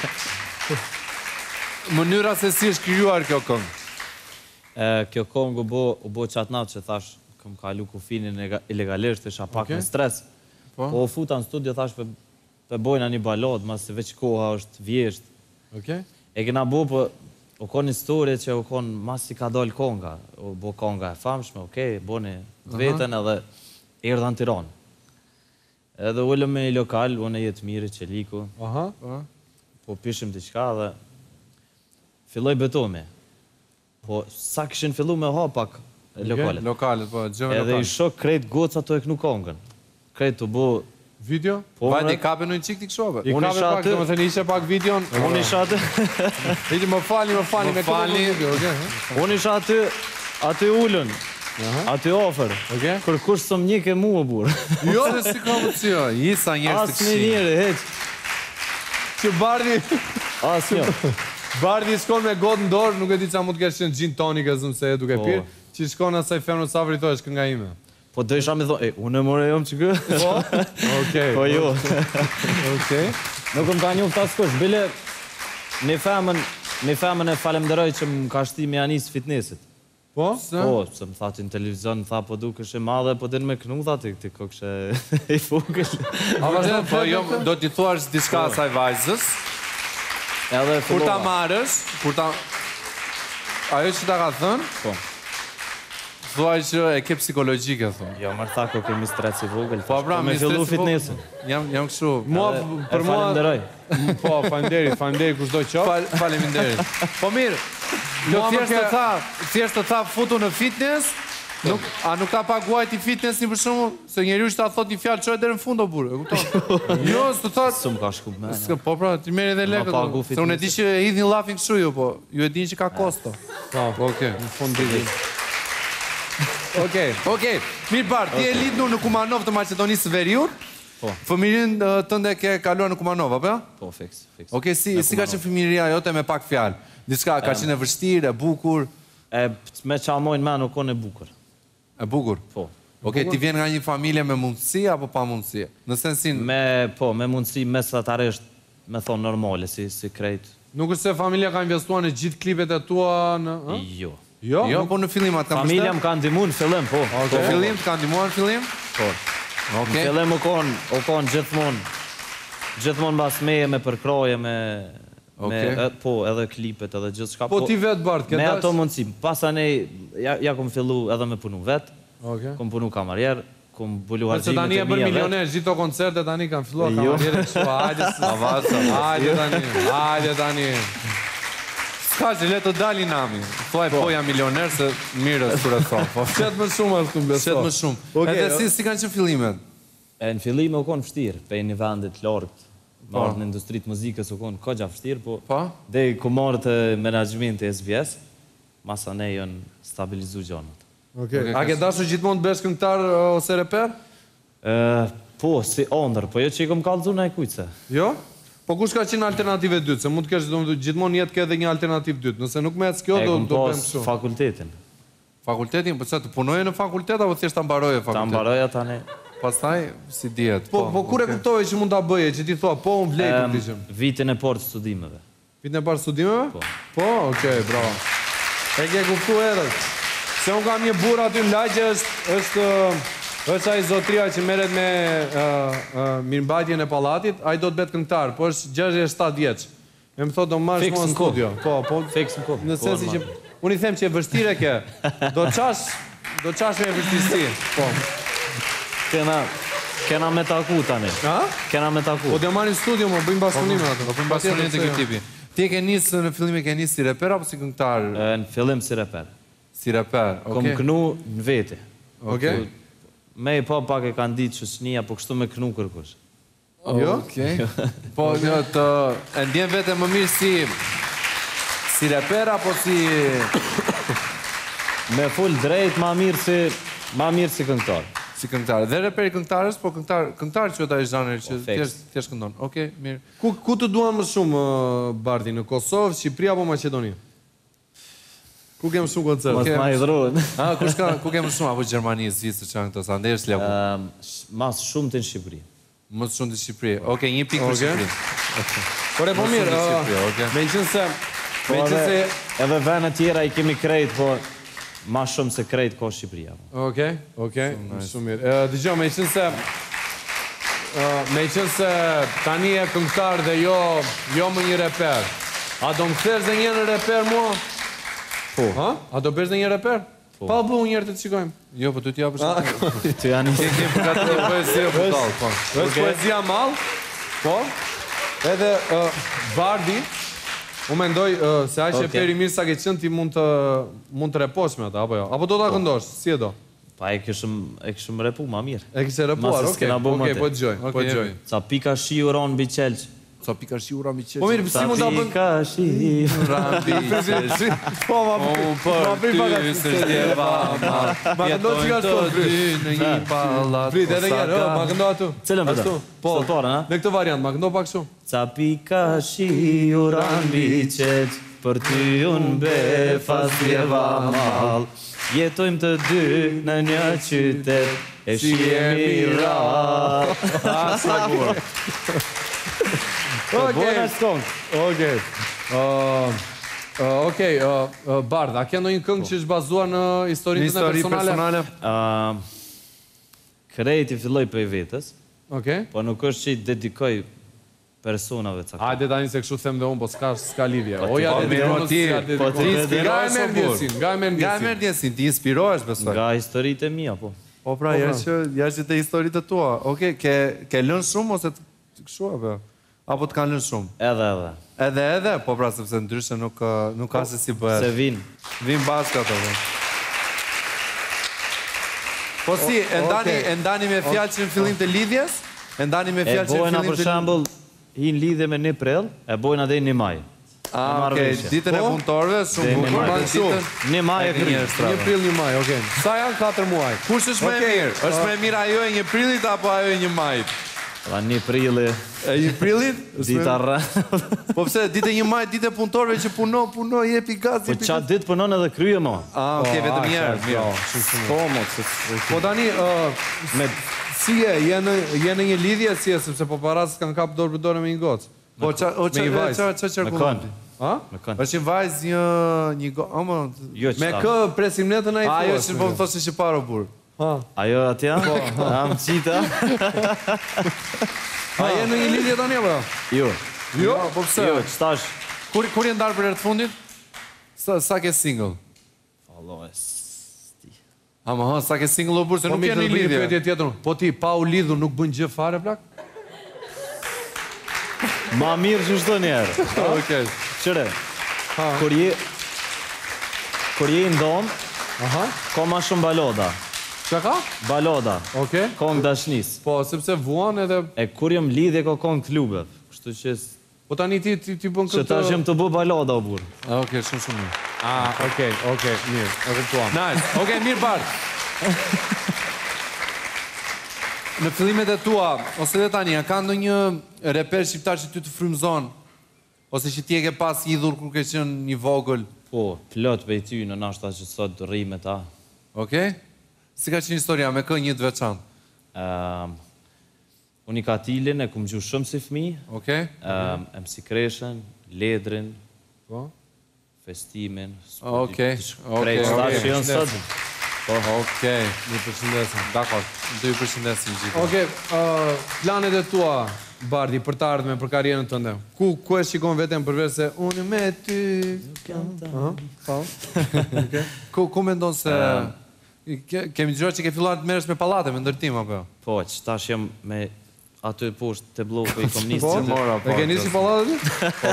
mënyra se si është krijuar kjo këngë. Kjo këngë u bo qatnat që thash, këm kalu kufinin ilegalisht, isha pak në stres. Po u futa në studio, thash, për bojna një balot, mas se veç koha është vjesht. E kena bo, për u konë historie që u konë mas si ka dollë konga. U bo konga e famshme, bo një vetën edhe erdha në Tiranë. Edhe ullëm me një lokal, unë e jetë mire, Qeliku. Po pishim të qka dhe filloj betohemi. Po sa këshin fillu me ha pak lokalet. Lokalet, po, gjëve Edhe i shok krejt goca të e kënu kongën. krejt të bu... Video? Vajti, kape në një qik t'i këshove. I kape pak, do më thënë ishe pak videon. Unë isha aty... Iti më falni, me Unë isha aty ullën. Aty ofër. Kërkush së më një ke mu, burë. Jo, dhe si ka më të jo. Isa njerës të Asë një njëri, heq. Që Bardi... Asë një. Bardi shkon me gotë në dorë, nuk e di qa mu të keshë në gin tonik e zëmë se e duke pirë, që shkon asaj femnë të safri to e shkën nga ime. Po do isha me thonë, unë e more jom që kë? Po? Okej. Po jo. Okej. Nuk më ka njohë të askush, bile një femën e falemderoj që më ka shti me anisë fitnessit. Po? Po, se më tha që në televizion, më tha po du kështë e madhe, po din me kënu, tha ti ko kështë i fukësh. Po jo, do t'i thuash diçka asaj vajzës, kur ta marrësh, kur ta... Ajo që ta ka thënë, Po. thuaj që e ke psikologjike, thonë. Jo, më tha ko kemi stres i vogël, Po, pra, me fillu fitnessin. Jam kështu. Për mua... falemderoj. Po, falenderit, kushdo qoftë. Faleminderit. Po mirë, thjesht të tha futu në fitness, a nuk ta paguaj ti fitness një për shumë, se njeri u që ta thot një fjallë qoj dherë në fund, o burë, e kupton? Jo, së të thot... Së më ka shku me. Po pra, ti meri edhe lekët, se unë e di që e idh një lafin këshu ju, po, ju e di që ka kosto. Po, oke, në fund digi. Okej, mirë parë, ti e lidhnu në Kumanov të Macedonisë Veriut, fëmirin tënde ke kaluar në Kumanov, apo? Po, fiks. Okej, si ka qenë fëmiria jote me pak fjalë? Diska ka qenë e vështirë, e bukur? Me qamojnë me nuk konë e bukur. E bukur? Po. Okej, ti vjen nga një familje me mundësi apo pa mundësi? Në sensin... Po, me mundësi mesatarisht, me thonë normale, si krejt. Nuk është se familja ka investuar në gjithë klipet e tua në... Jo. Jo? Jo, po në fillim atë kam përshtet? Familja më ka ndimu në fillim, po. Në fillim, të ka ndimu në fillim? Po. Në fillim u konë gjithmonë bas meje, me përkroje, po, edhe klipet, edhe gjithë shka. Po ti vetë, Bart, me ato mundësi. Pasa ne, ja kom fillu edhe me punu vetë, kom punu kamarjer, kom bulu hargjimit e mija vetë. Se tani e bërë milioner, gjitho koncerte tani kam filluar kamarjere kështu, hajde tani. Ska që le të dali nami. Thuaj po jam milioner se mirë së kërë thonë. Shetë më shumë ashtë të mbeso. Shetë më shumë. Edhe si kanë qenë fillimet? Në fillime u konë fështirë, pe një vendit lartë, marrë në industritë muzikës u konë kogja fështirë, po dhe ku marrë të menagement e SBS, masa ne jënë stabilizu gjonët. A ke dashu gjithmonë të besh këngëtar ose reper? Po, si ondër, po jo që i kom kallëzu në e kujtëse. Jo? Po kush ka qenë alternative dytë? Se mund të kesh gjithmonë jetë ke edhe një alternativ dytë. Nëse nuk me e s'kjo, do bëjmë shumë. Fakultetin. Fakultetin? Po që të punoje në fakultet, apo thjesht të ambaroje fakultet? Të ambaroje tani. Pastaj, si djetë. Po kur e kuptoje që mund të bëje, që ti thua, po unë vlej për të qëmë? Vitin e parë të studimeve. Vitin e parë të studimeve? Po. Po, okej, bravo. E ke kuptu erës. Se unë kam një burë aty në lagje, është ai zotria që merret me mirëmbajtjen e pallatit, ai do të bëhet këngëtar, po është 67 vjeç. E më thotë do marrësh mua në studio. Po, fiks në kohë. Në sensin që unë i them që e vështirë ke. Do qash me vështirësi. Po. Kena me taku tani. Ha? Kena me taku. Po do marrim studio, më bëjmë bashkëpunime atë. Po bëjmë bashkëpunime të këtij tipi. Ti e ke nisë në fillim e ke nisë si reper apo si këngëtar? Në fillim si reper. Si reper, okej. Kom kënu në vete. Okej. Me i pa pak e kanë ditë që shnia, po kështu me kënu kërkush. Jo? Okej. Po, e ndjen vete më mirë si reper, apo si... Me full drejt, ma mirë si këngëtar. Si këngëtar. Dhe reperi këngëtarës, po këngëtar që ota i zhanër që thjesht këndon. Okej, mirë. Ku të duan më shumë, Bardi, në Kosovë, Shqipëri apo Maqedoni? Ku kemë shumë koncert? Mos ma i dhruën. Ku kemë shumë, apo Gjermani, Zvicër, që janë këto, sa ndesh ljaku? Mas shumë të në Shqipëri. Më shumë të Shqipëri. Okej, një pikë për Shqipëri. Por e po mirë, me qënë se... Edhe vene tjera i kemi krejt, po ma shumë se krejt ko Shqipëria. Okej, shumë mirë. Dëgjo, me qënë se tani e këngëtar dhe jo më një reper. A do më kthesh dhe një në reper mua? Po. A do bësh dhe një reper? Pa bu njërë të të qikojmë. Jo, po të t'ja për shumë. Të janë një... Kemë përgatë të poezia për talë, po. Është poezia malë, po. Edhe Bardi, u mendoj se aq e peri mirë sa ke qënë ti mund të reposh me ata, apo jo? Apo do t'a këndosh, si e do? Pa e këshëm repu ma mirë. E kështë repuar, Masi s'kena bo më te. po të gjoj. Ca pika shi u ronë bi qelq. Ca pika shi ura mi qeqë. Po mirë, si mund ta bën? Pika shi Rambi qeqë. Po, ma Për bëj pak ty se djeva ma këndo që ka jetojnë shtu, të dy në një palat. Vrit, edhe njerë, ma këndo atu. Cilën për të? Po, Sotore, na? në këtë variant, ma këndo pak shumë. Ca pika shi u ronë bi qelq, për ty unë befas djeva mal. Jetojmë të dy në një qytet, e shihemi rrallë. Sa kur. Okej, Bardh, a ke ndonjë këngë që është bazuar në historitë Histori personale. Krejti filloj për i vetës, Okej. po nuk është që i dedikoj personave caktuar. Hajde tani se kështu them dhe unë, po s'ka lidhje. Po O ja ti- dedikon, ti- si ja po dedikon. ti- Nga e merr ndjesin, nga e merr Nga e ndjesin. merë ndjesin, ti inspirohesh besoj. Nga historitë e mia, po. Po pra, jashtë të historitë të tua. Okej, ke lënë shumë ose të kështu apo? Apo të kanë lënë shumë? Edhe. Edhe, po pra, sepse ndryshe nuk ka se si bëhet. Se vinë. Vim bashkë ato. Po si, e ndani me fjalë që në fillim të lidhjes? E ndani me E fjalë që në bojna fillim për të shembull, hi në lidhje me një prill, e bojna dhe një maj. Okej, ditën e punëtorëve, shumë Dhe bukur. një maj. Ditën- Një maj e kry. Një prill, një maj, okej. Sa janë 4 muaj? Kush është më e mirë? Është më e mirë ajo e një prillit apo ajo e një majit? Pra një prilli, E një prillit? dita rrë. Po pse, ditë e një majit, ditë e punëtorëve që puno, jepi gaz, Po jepi qatë ditë punon edhe krye, mo. Okej, vetëm njerë. Mirë. Po, mo, se... Po tani, Me... si je në një lidhje, si je, sepse paparazzi kanë kapë dorë për dorë me një gocë. Po, me një vajzë. qa Me qërkullon? kënë. Ha? Me kënë. është një vajzë një go... Jo, Me qëta. kë presim netën a i Ajo thuas. që po më thoshe që paro burë. Ha. Ajo atja? Am qita? A je në një lidhje tani apo? Jo. Jo, po pse? Jo, qëtash? Kur je ndarë për herë të fundit? Sa ke single? Fallo, e sti. Ama, sa ke single o burë, se Po nuk mi je të në bëj një lidhje. pyetje tjetër. Po ti pa u lidhur nuk bën gjë fare plak? Ma mirë që shto njerë. Okej. Qëre, Ha. kur je i ndonë, Aha. ka ma shumë baloda. Çka ka? Baloda, Okej. kong dashnis. Po sepse vuan edhe E kur jëm lidhje ka kong klube. Kështu që... po tani ti bën Që këtë. tash jem të bu baloda, o burë. Okej, shumë mirë. Okej, mirë. E kuptuam. Nice. Okej, mirë Bardh. Në fillimet e tua, ose dhe tani, a ka ndonjë reper shqiptar që ty të frymëzon? Ose që ti e ke pas idhur kur ke qenë një vogël? Po, plot për i ty në nashta që sot të rri me ta. Okej? Si ka qenë historia, me kë një të veçantë? Unë i katilin e kum gju shumë si fmi, Okej? MC Kreshen, Ledrin, Po. festimin, Okej, krejt sta që jënë sot. Okej. Ju përshëndesim. Dakor, do ju përshëndesim gjithë. Okej, planet e tua, Bardhi, për të ardhmen, për karrierën tënde. Ku e shikon veten përveç se unë me ty? Aha, po. Ku mendon se... Kemi dëgjuar që ke filluar të merresh me pallate, me ndërtim, apo jo? Po, që tash jem me aty poshtë të bloku i komunistë. Po, që mora, e ke nisi pallatet?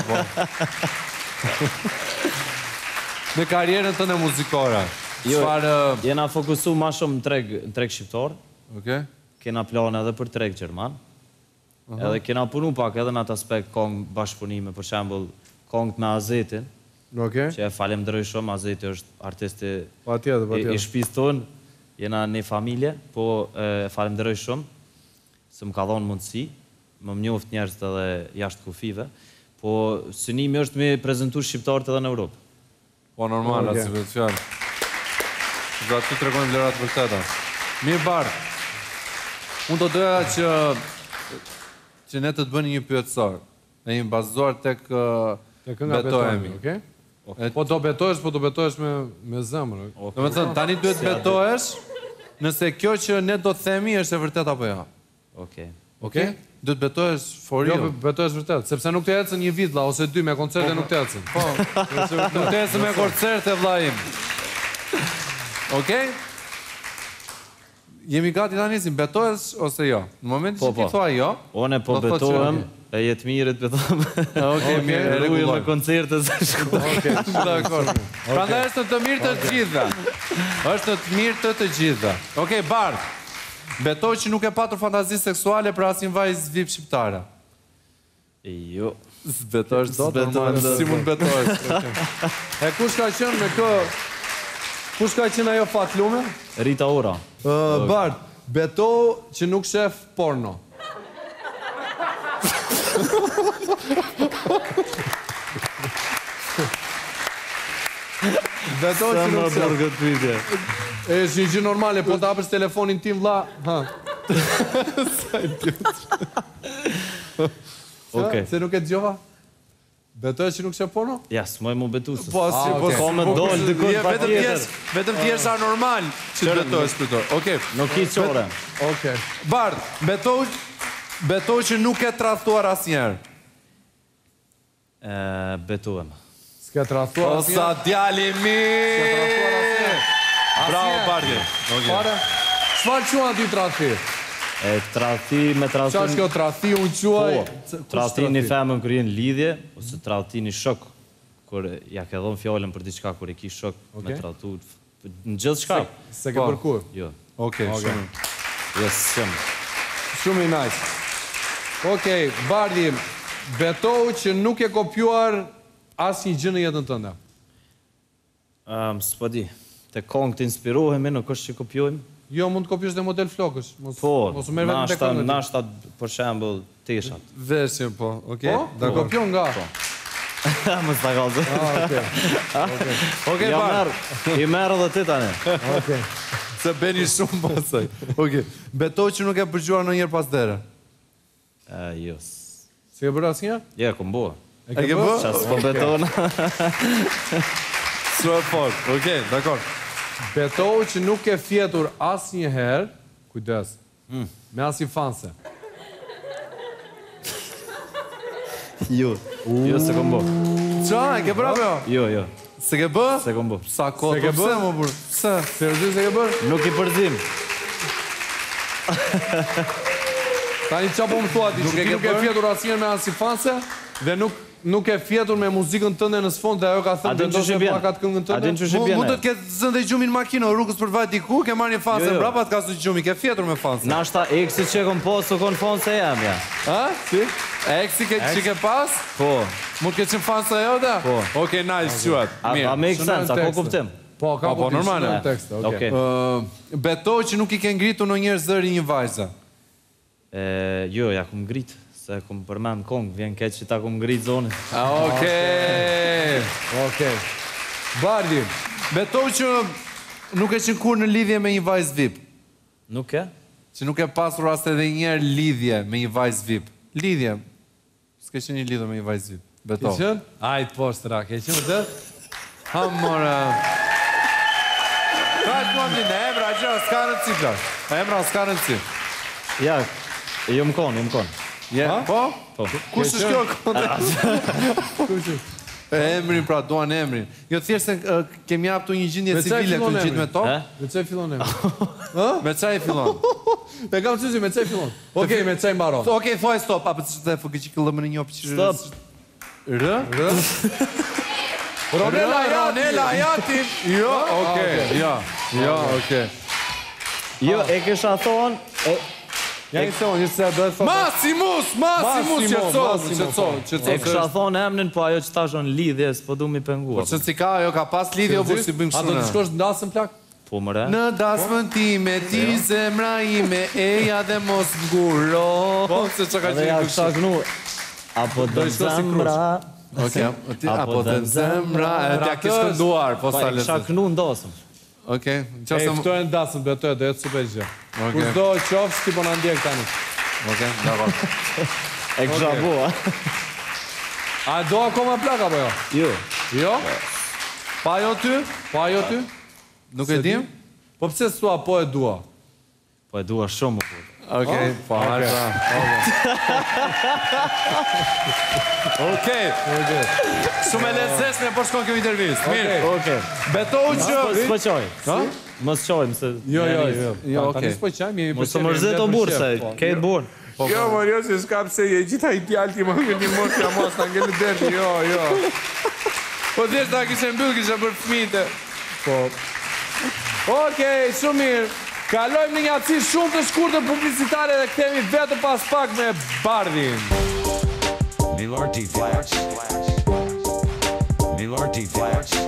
Me karrierën tënde muzikore. Jo, Çfarë... jena fokusu ma shumë në treg shqiptar, Okej? kena plane edhe për treg gjerman, edhe kena punu pak edhe në atë aspekt kong bashkëpunime, për shembull kong me Azetin, Okej. që e falemderoj shumë, Azeti është artisti Patjetër. i shtëpisë tonë, jena një familje, po e falemderoj shumë, se më ka dhonë mundësi, më njoft njerëz edhe jashtë kufive, po synimi është me prezentu shqiptarët edhe në Europë. Po, normal, Okej. atë si vetë fjallë. Do aty të regojnë vlerat vërteta. Mirë Bardh, unë do doja që ne të të bëni një pyetësor, e një bazuar tek Te kënga betohemi. okej? Po do betohesh me zemër. Do me thënë, tani duhet betohesh nëse kjo që ne do të themi është e vërtet apo ja. Okej. Okej? Duhet betohesh for Jo, real. betohesh vërtet, sepse nuk të ecën një vit la ose 2 me koncerte nuk të ecën. Po, nuk të ecë me koncerte vlla im. Okej? Jemi gati tani si betohesh ose jo? Në momentin që ti thua jo, One po do të thotë që betohem, okej. e jetë mirit, për thëmë. Okej, mirë, e Rrujë me rregulloj. koncerte se shko. Dakor. Prandaj është në të mirë të gjitha. Është në të mirë të gjitha. Okej, Bardh. Betoj që nuk e patur fantazi seksuale për asnjë vajzë VIP shqiptare. Jo. Zbetosh dot, Zbetoj normal, dot. si mund betosh. E kush ka qenë me kë... Kush ka qenë ajo fatlume? Rita Ora. Bardh, beto që nuk shef porno. Beto që nuk shef. këtë pyetje. Është një gjë normale, po të hapësh telefonin tim, vlla. Ha. Okej. Se nuk e dëgjova? Betoj që nuk shef porno? Ja, s'moj mu betu se. Po, si, po, Ka me dojnë dikun pa tjetër. Vetëm ti je anormal që të betosh për to. Okej. Nuk i qore. Okej. Bardh, betoj që nuk e tradhtuar asnjëherë. Betuem. S'ka tradhtuar O sa djali mirë. Bravo Bardhi. Okej. Pare, çfarë quan ti tradhti? Tradhti me Qa është tradhti... kjo tradhti, unë quaj? Tradhti një femën kër jenë lidhje, ose tradhti një shok, kër ja ke dhënë fjallën për diçka, kër e ki shok me tradhtu... Në gjithë shka? Se ke përkur? Jo. Okej, shumë. Jo, s'jem. Shumë i nice. Okej, Bardhi, betohu që nuk e kopjuar asnjë gjë në jetën tënde. S'po di. Te kongë të inspirohemi, nuk është që kopjojmë. Jo, mund të kopjush dhe model flokësh. Po, mos u merr vetëm te këngët. nashta, për shembull, tishat. Veshje, po. Okej. Po? Da kopjon nga. Mos ta kallë. Okej, Ja Bardh. I merë edhe ti tani. Okej. Se beni shumë pasaj. Okej. Betoj që nuk e përgjuar ndonjëherë pas dere. Jo. Si ke bërë asnjë? Ja, kom bua. E ke bë? Qa s'po betona. Super fort. Okej, dakor. Betohu që nuk ke fjetur asnjëherë, kujdes, me asnjë fanse. Jo. Jo, se kom bua. Qa, e ke bërë apo jo? Jo. Se ke bë? Se kom bua. Sa kohë Se ke pse bë? më burr? Pse? Seriozisht e ke bërë? Nuk i përzim. Tani qa po më thua ti, që ti nuk e fjetur asnjëherë me asnjë fanse dhe nuk e fjetur me muzikën tënde në sfond dhe ajo ka A thënë din që vendosë shqipjen? pakat këngën A din tënde. që shqipjen? Mund të ketë zënë dhe gjumin makinë, rrugës për vaj diku, ke marrë një fansë, Jo. brapa të ka su gjumi, ke fjetur me fansë. Nashta eksi që kom posu kon fon se jam, ja. Ha? Si? Eksi që ke pas? Po. Mund ke qenë fansë ajo da? Po. Okej, nice, quat. A Mirë. make sense, a ko tekste. kuptim? Po, ka Po, kuptim, normale. shënojmë tekste, okej. Okej. Betoj që nuk i ke ngritur në njerë zëri një vajza. Jo, ja kom ngrit. Se kom përmen kong, vjen keq që ta kom ngrit zonin. Okej. Okej. Bardhi, Betoj që nuk e qenë kur në lidhje me një vajzë VIP. Nuk e? Që nuk e pasur as edhe njerë lidhje me një vajzë VIP. Lidhje. S'ke qenë një lidhje me një vajzë VIP. ke Betoj. qenë? Ajt postra, ke qenë vërtet? Ha, mora. Ka të muam një në emra, gjëra, s'ka në cifra. Emra, s'ka në cifra. Ja, jo më kon. Po? Po. Kush është kjo kontra? Emrin, pra, duan emrin. Jo, thjesht se kemi haptu një gjendje Me çfarë civile fillon këtu gjithë me emri? to. Me çaj fillon emri? Me çaj e fillon? Me kam çuzi me çaj fillon. Okej, me çaj mbaron. Okej, thuaj stop, apo të fëgë që këllë më në një opë që... Stop. Rë? Ronela Ajati. Jo, okej, jo, okej. Jo, e kisha thonë... Ja një sekundë, një se do të thotë. Massimus, qëtëson. E kisha thonë emnin, po ajo që tashon lidhje, s'po du mi pengua. Që si ka, jo ka pas lidhje, o burë si bëjmë A do të kështu shkosh ndasën plak? Po mëre? në dasmën time, ti zemra ime, eja dhe mos nguro. Po, se që ka Edhe qenë ja kështu. kisha gnu... Apo dë zemra... Okej, apo dhe zemra, e tja kishë kënduar, po Pa, sa e kisha lezet. knu ndosëm. Okej, E qëse... ftojnë ndasën, betoj, do jetë super gjë. Okej. Kushdo qofsh, ti po na ndjek tani. Okej, dakor. E kisha Okej. bua. A do akoma plak apo jo? Jo. Jo? Pa jo ty? Pa jo ty? Nuk e dim? Po pse s'tua po e dua? Po e dua shumë, po. Okej, pa, hajta. Okej, shumë e lezeshme po shkon kjo intervistë. Mirë, Okej. betoj që... S'po qoj. Ha? Mos qojmë se... Jo. Jo, Tani okej. s'po qajmë, jemi Mos të mërzit o burë, se kejtë burë. Jo, mor, jo, se s'ka pse je gjitha i djallë ti më ngë një mos t'ja mos, ta ngellë derti, jo. Po thjesht ta kishe mbyll, kishe për fëmijët. Po. Okej, shumë mirë. Kalojmë në një aftësi shumë të shkurtër publicitare dhe kthehemi vetëm pas pak me Bardhin. Millar TV Flash. Millar TV Flash.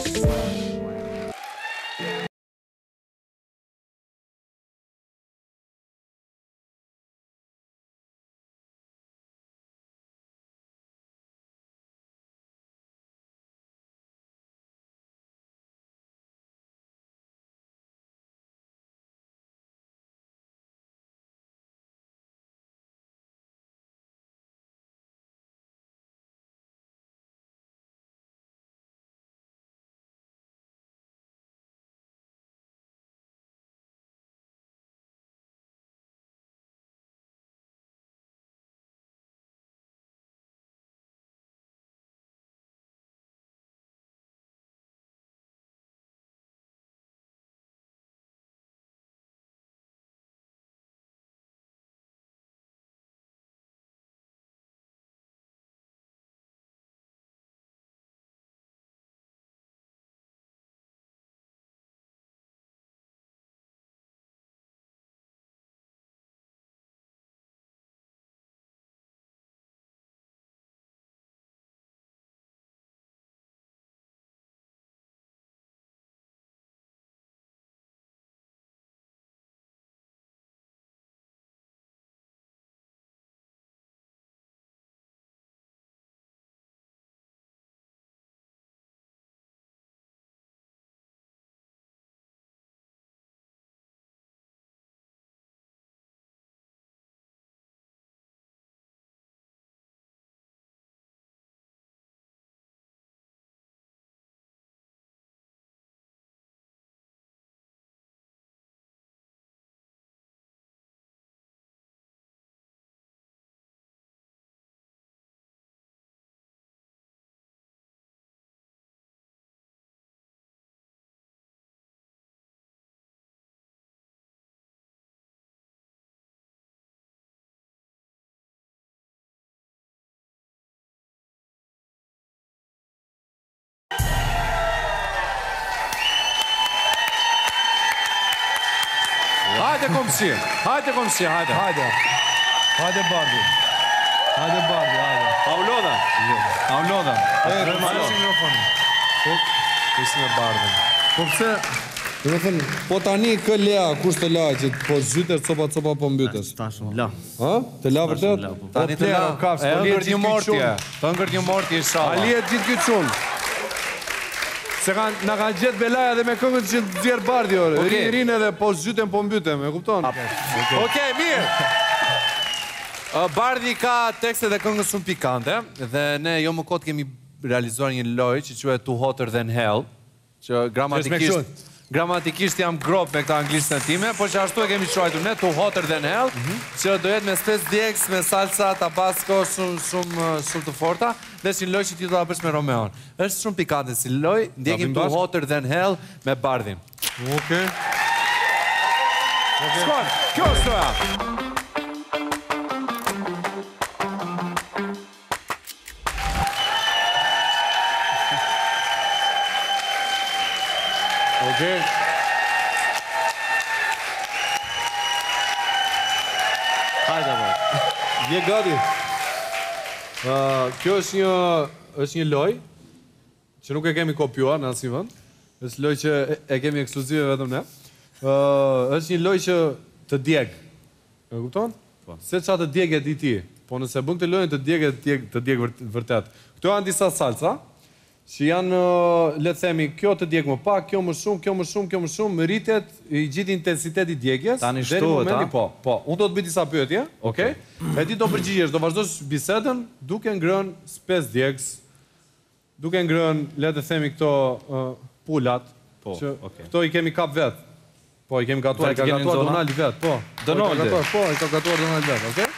Hajde komshi, hajde komshi, hajde. Hajde Bardhi. Hajde Bardhi, hajde. Auloda. Auloda. Marrësh mikrofonin. Po, ishim me Bardhin. Po pse? Do të thënë, po tani kë lea, kush të la që po zhytet copa po mbytes. Ta shumë la. Ha? Të la vërtet? Tani të la. E ëngër një mortje. Të ëngër një mortje i shala. Ali e gjithë këtë qunë. Se na kanë gjetë belaja dhe me këngët që të zjerë Bardhi, orë. Rinë edhe po zhytem po mbytem, e kupton? Okej, mirë. Bardhi ka tekste dhe këngës shumë pikante, dhe ne jo më kot kemi realizuar një lojë që quhet Too Hotter Than Hell, që gramatikisht jam grop me këta anglishten time, po që ashtu e kemi quajtur ne Too Hotter Than Hell, që do jetë me spes djegës, me salsa, tabasco, shumë të forta, dhe është një lojë që ti do ta bësh me Romeon. Është shumë pikante si lojë, ndjekim Too Hotter Than Hell me Bardhin. Okej. Shkon, kjo është loja. Okej. Hajde, bërë. Je gati. Kjo është një lojë që nuk e kemi kopjuar në asnjë vend. Është lojë që e kemi ekskluzive vetëm ne. Është një lojë që të djeg. E kupton? Po. Se çfarë të djeget i ti. Po nëse bën këtë lojën të djeg vërtet. Këto janë disa salsa që janë, le të themi, kjo të djeg më pak, kjo më shumë, kjo më shumë, kjo më shumë, rritet i gjithë intensiteti djegjes. Tani shtohet, a? Po. Unë do të bëj disa pyetje, okay? E ti do përgjigjesh, do vazhdosh bisedën duke ngrënë spes djegës, duke ngrënë, le të themi, këto pulat, që këto i kemi kap vetë. Po, i kemi gatuar, i ka gatuar Donaldi vetë, po. Donaldi? Po, i ka gatuar Donaldi vetë, okej?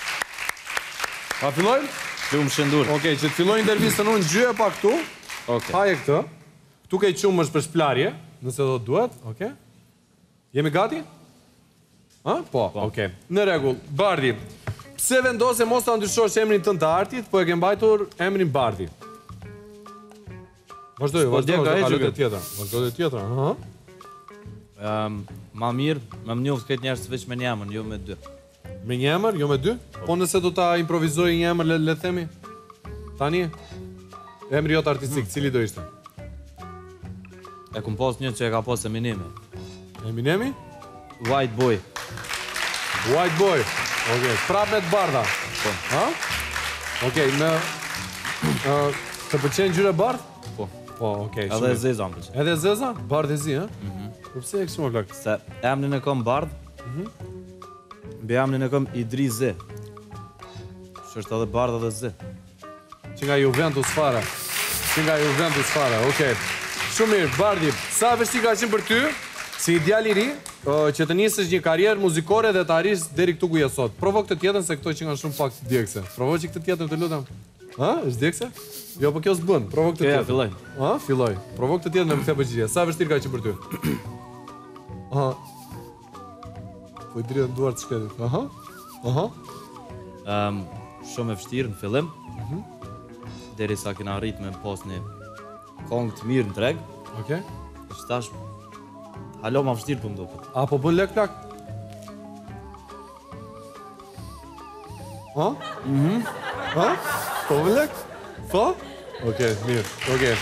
A fillojmë? Shumë shëndur. Okej, që të filloj intervistën unë gjyë pa këtu. Haje këtë. Këtu ke i qumë është për shplarje, nëse do të duhet, okej? Jemi gati? Ha? Po, okej. Në regull. Bardhi, Pse vendose mos ta ndryshosh emrin tënd të artit, po e ke mbajtur emrin Bardhi? Vazhdoj, kaloj te tjetra. Vazhdoj te tjetra, Ma mirë, më njoft këtë njerëz veç me një emër, jo me dy. Me një emër, jo me dy? Po nëse do ta improvizoj një emër, le themi. Tani, emri jot artistik, cili do ishte? E kum pas një që e ka pas Eminemi. Eminemi? White Boy. White Boy. Okej, prapë me të bardha. Po. Ha? Okej, të pëlqen ngjyra bardh? Po. Po, okej. Edhe zeza më pëlqen. Edhe zeza? Bardh e zi, ha? Po pse e kështu më plak? Se emrin e kam Bardh. Mbi emrin e kam Idrizi. Që është edhe Bardh edhe Zi. Që nga Juventus fara. Okej. Shumë mirë, Bardhi. Sa vështirë ka qenë për ty, si ideal i ri, që të nisësh një karrierë muzikore dhe të arrish deri këtu ku je sot. Provo këtë tjetën se këto që kanë shumë pak djegse. Provo që këtë tjetën, të lutem. Ha? Është djegse? Jo, po kjo s'bën. Provo këtë tjetën. Filloj. Ha? Filloj. Provo këtë tjetën dhe më kthe përgjigje. Sa vështirë ka qenë për ty? Aha. Po i drejtë duart të shkelit. Aha. Shumë e vështirë në fillim. Derisa kena arrit me pas një kongë të mirë në treg. Okej. Është tash halo ma vështirë për më duket. A po bën lek plak? Ha? Ha? Po bën lek? Po? Okej, mirë. Okej.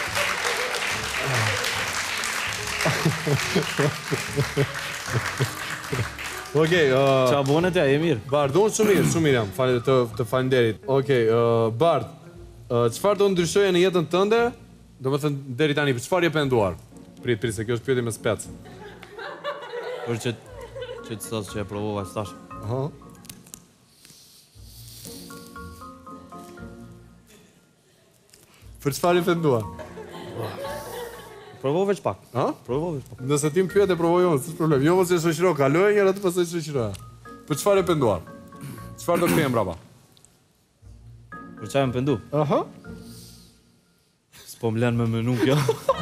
Okej, Qa bonet ja, e mirë. Bard, unë shumë mirë jam, të falenderit. Okej, Bard, çfarë do ndryshoje në jetën tënde? Do më thënë, deri tani, për çfarë je penduar? Prit, se kjo është pyetje me spec. Për që të sas që e provova stash. Aha. Për çfarë je penduar? Provova veç pak. Ha? Provova veç pak. Nëse ti më pyet e provoj unë, s'është problem. Jo mos e shoqëro, kaloj njëra të pasoj shoqëroja. Për çfarë je penduar? Çfarë do kthehem brapa? Për qa e më pendu? Aha. S'po m'len me menu kjo.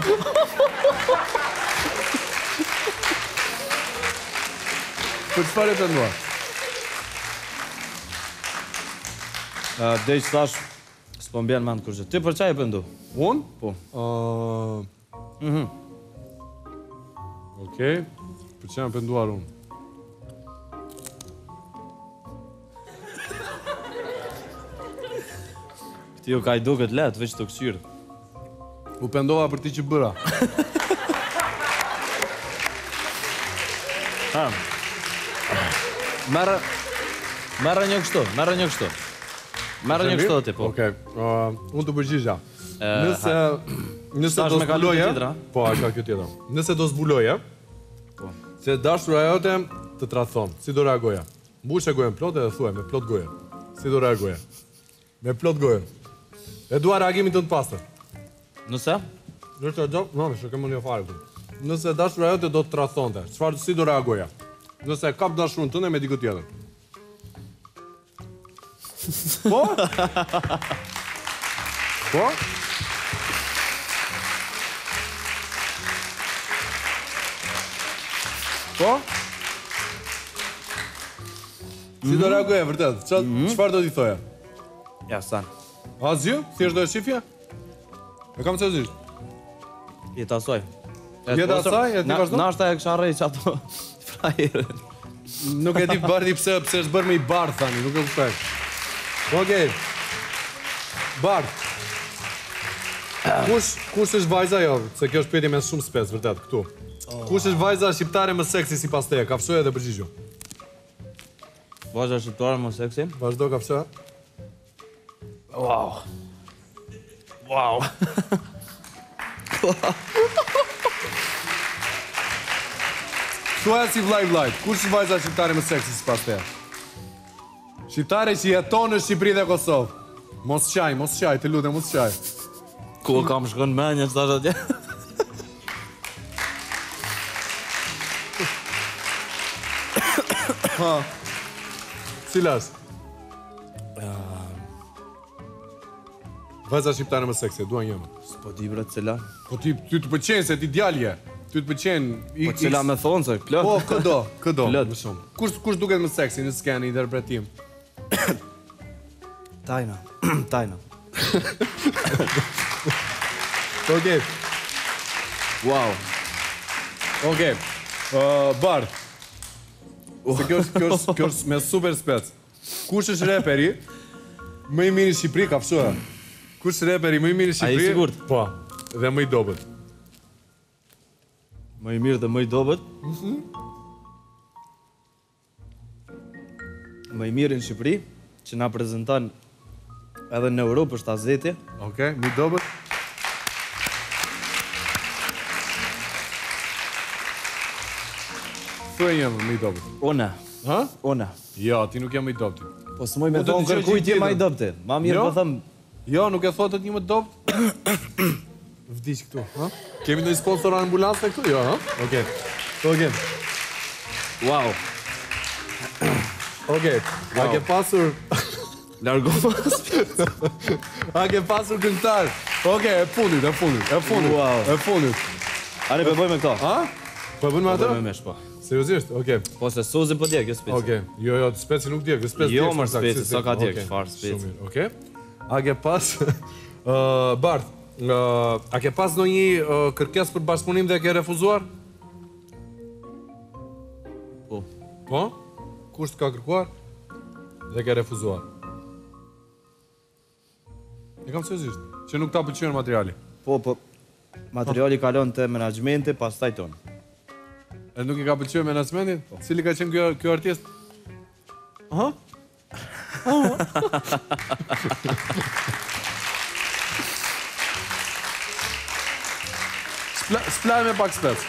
Për çfarë je penduar? Dej që tash, s'po m'bjen mend kur gjë. Ti për qa e pendu? Unë? Po. Okej. Për çfarë jam penduar unë? Ti jo ka i duket let, veç të këshyrë. U pendova për ti që bëra. Merë një kështu, merë një kështu ti, po. Okej. Unë të përgjigja. Nëse Tash do me kalu zbuloje, tjetra? po, a ka kjo tjetër. Nëse do zbuloje, Po. se dashura jote të tradhton, si do reagoja? Mbushë gojën plot edhe thuaj me plot gojë. Si do reagoja? Me plot gojë. E dua reagimin tënd pastër. Nëse? Nëse do, se kemë një fare këtu. Nëse dashura jote do të tradhtonte, si do reagoja? Nëse kap dashurën tënde me dikë tjetër. Po? Po? Po? Si do reagoje vërtet? Çfarë do t'i thoja? Ja, san. Asgjë? Thjesht do e shifje? E kam seriozisht. Jeta asaj. Jeta asaj, e ti vazhdo? Nashta e kësha rrej që ato frajerën. Nuk e di Bardhi pse është bërë me i bardh tani, nuk e kuptoj. Okej. Bardh. Kush është vajza jo? Se kjo është pyetje me shumë spec vërtet këtu. Kush është vajza shqiptare më seksi sipas teje? Kafshoj edhe përgjigju. Vajza shqiptare më seksi? Vazhdo kafshoj. Wow. Thuaja si vllai. Kush është vajza shqiptare më seksi sipas teje? Shqiptare që jeton në Shqipëri dhe Kosovë. Mos qaj, të lutem, mos qaj. Ku kam shkën menjë që tash atje? Cilas? Vajza shqiptare më seksi, dua një. S'po di bre cila. Po ty të pëlqen se ti djalje. Ty të pëlqen Po cila me thonë se plot. Po, këdo. Plot. Më shumë. Kush duket më seksi në skenë interpretim? Tajna. Tajna. Okej. Wow. Okej. Bardh. Se kjo është me super spec. Kush është reperi më i mirë në Shqipëri, ka fshura? Kush është reperi më i mirë në Shqipëri? Ai sigurt. Po, dhe më i dobët. Më i mirë dhe më i dobët. Më i mirë në Shqipëri, që na prezanton edhe në Europë është Azeti. Okej, më i dobët. Thuaj një më i dobët. Una. Ha? Una. Jo, ti nuk jam më i dobët. Po s'moj me Po do thonë të kërkuj dëgjoj ti ma i tjetër. dobti. Ma mirë Jo? po them, Jo, nuk e thotë një më dobët. Vdiq këtu, ha? Kemi ndonjë sponsor ambulancë këtu? Jo, ha? Okej. Okej. wow. Okej. A ke pasur Largova. A ke pasur këngëtar? Okej, e fundit. Wow. E fundit. Ani po bëj me këto. Ha? Po e bën me Po atë? bëj me mesh po. Seriozisht? Okej. Po se sozi po djeg, jo speci. Okej. Jo, speci nuk djeg, speci Jo, djeg, mër saktë, speci, sa ka djeg, çfarë speci? Shumë mirë, okej. A ke pas Bardh, a ke pas ndonjë kërkesë për bashkëpunim dhe ke refuzuar? Po. Po? Kush të ka kërkuar dhe ke refuzuar? E kam seriozisht, që nuk ta pëlqen materiali. Po. Materiali kalon te menaxhmenti, pastaj ton. E nuk i ka pëlqyer menaxhmentit? Cili ka qenë ky artist? Aha. Splaj me pak spec.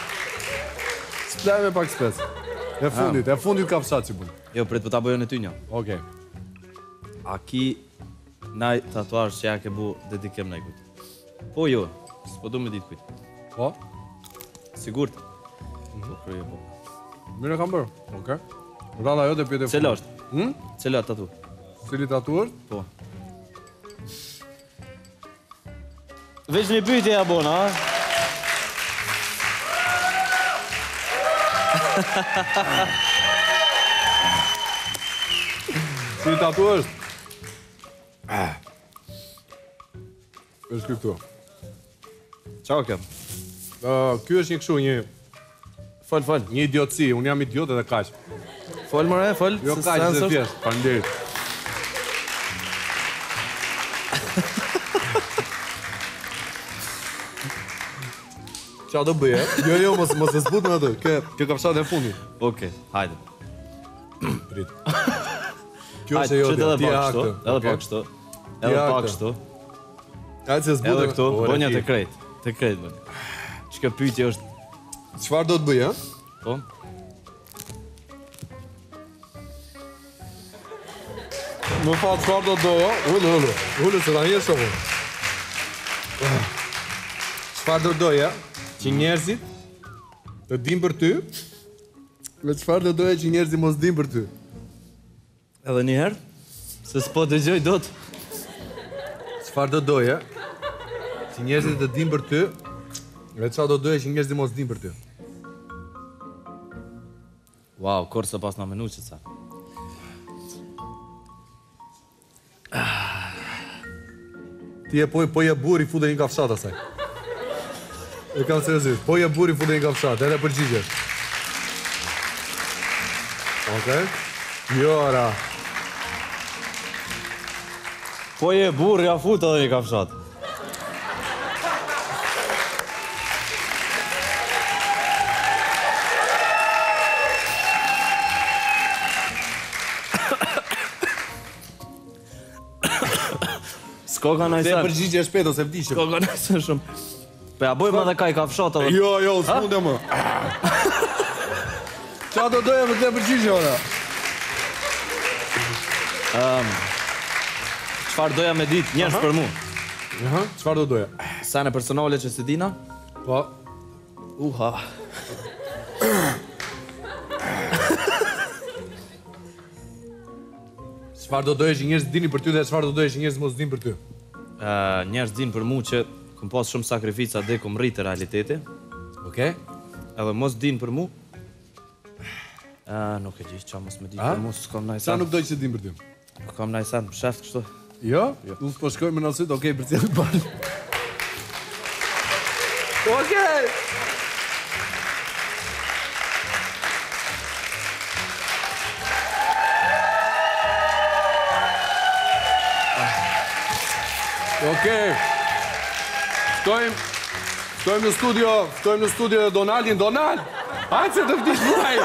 E fundit ka fshat si punë. Jo, prit po ta bëjon e ty një. Okej. A ki naj tatuazh që ja ke bu dedikim ndaj kujt? Po jo, s'po du me ditë kujt. Po? Sigurt? Po kryje po. Mirë e kam bërë. Okej. Ralla jote pyetje. Cila është? Cila tatu? Cili tatu është? Po. Veç një pyetje ja bona, ha? Cili tatu është? Është këtu. Çao kjo? Ky është një kështu, Fol. një idiotësi. Unë jam idiot edhe kaq. Fol more, fol. Jo se kaq, sens se është. thjesht. Faleminderit. Qa do bëje? Jo, mos e zbut me atë. Kjo ka fshat e fundit. Okej, hajde. Prit. Kjo Hajde, është e qëtë jote. edhe Ti e pak kështu. aktë. Edhe Okej. pak kështu. Edhe Ja, pak këtë. kështu. Hajde se zbut. Edhe këtu, bënja të krejt. Të krejt bënja. Që kjo pyetje është, Çfarë do të bëj, ha? po? Më fal, çfarë do të doja? Ullu, se tani e shohun. Çfarë do të doja? Që njerëzit të dinë për ty? Me çfarë do doja që njerëzit mos dinë për ty? Edhe një herë? Se s'po dëgjoj dot. Çfarë do doja që njerëzit të dinë për ty? Me çfarë do doja që njerëzit mos dinë për ty? Wow, korse pas na menu që ca. Ti e po je buri fude një kafshat asaj. E kam seriozisht. Po je buri fude një kafshat, edhe përgjigjesh. Okej. Jo, ra. Po je burr, ja fut edhe një kafshat. S'ko ka Te najsen. përgjigje shpejt ose vdishim. S'ko ka najsen shumë. Po ja bojmë edhe kaj kafshat edhe. Jo, s'mundem më. Qa do doja me këtë përgjigje, ora? Çfarë doja me ditë njerëz për mua? Aha, çfarë do doja? Sa në personale që se dina? Po, Uha. çfarë do doja që njerëzit dini për ty dhe çfarë do doja që njerëzit mos dinë për ty? Njerëz dinë për mua që kom pas shumë sakrifica dhe kom rritë realiteti, Okej? edhe mos dinë për mua. Nuk e gjej qa mos me dinë A? për mua, s'kam Sa najsa. nuk do që dinë për ty? Kam në sen për sheft kështu. Jo? Unë s'po shkojmë në sytë, okej, për cilë bërë. Okej! Okej. Shkojmë në studio dhe Donaldin. Donald! Hajtë se të vdish muaj!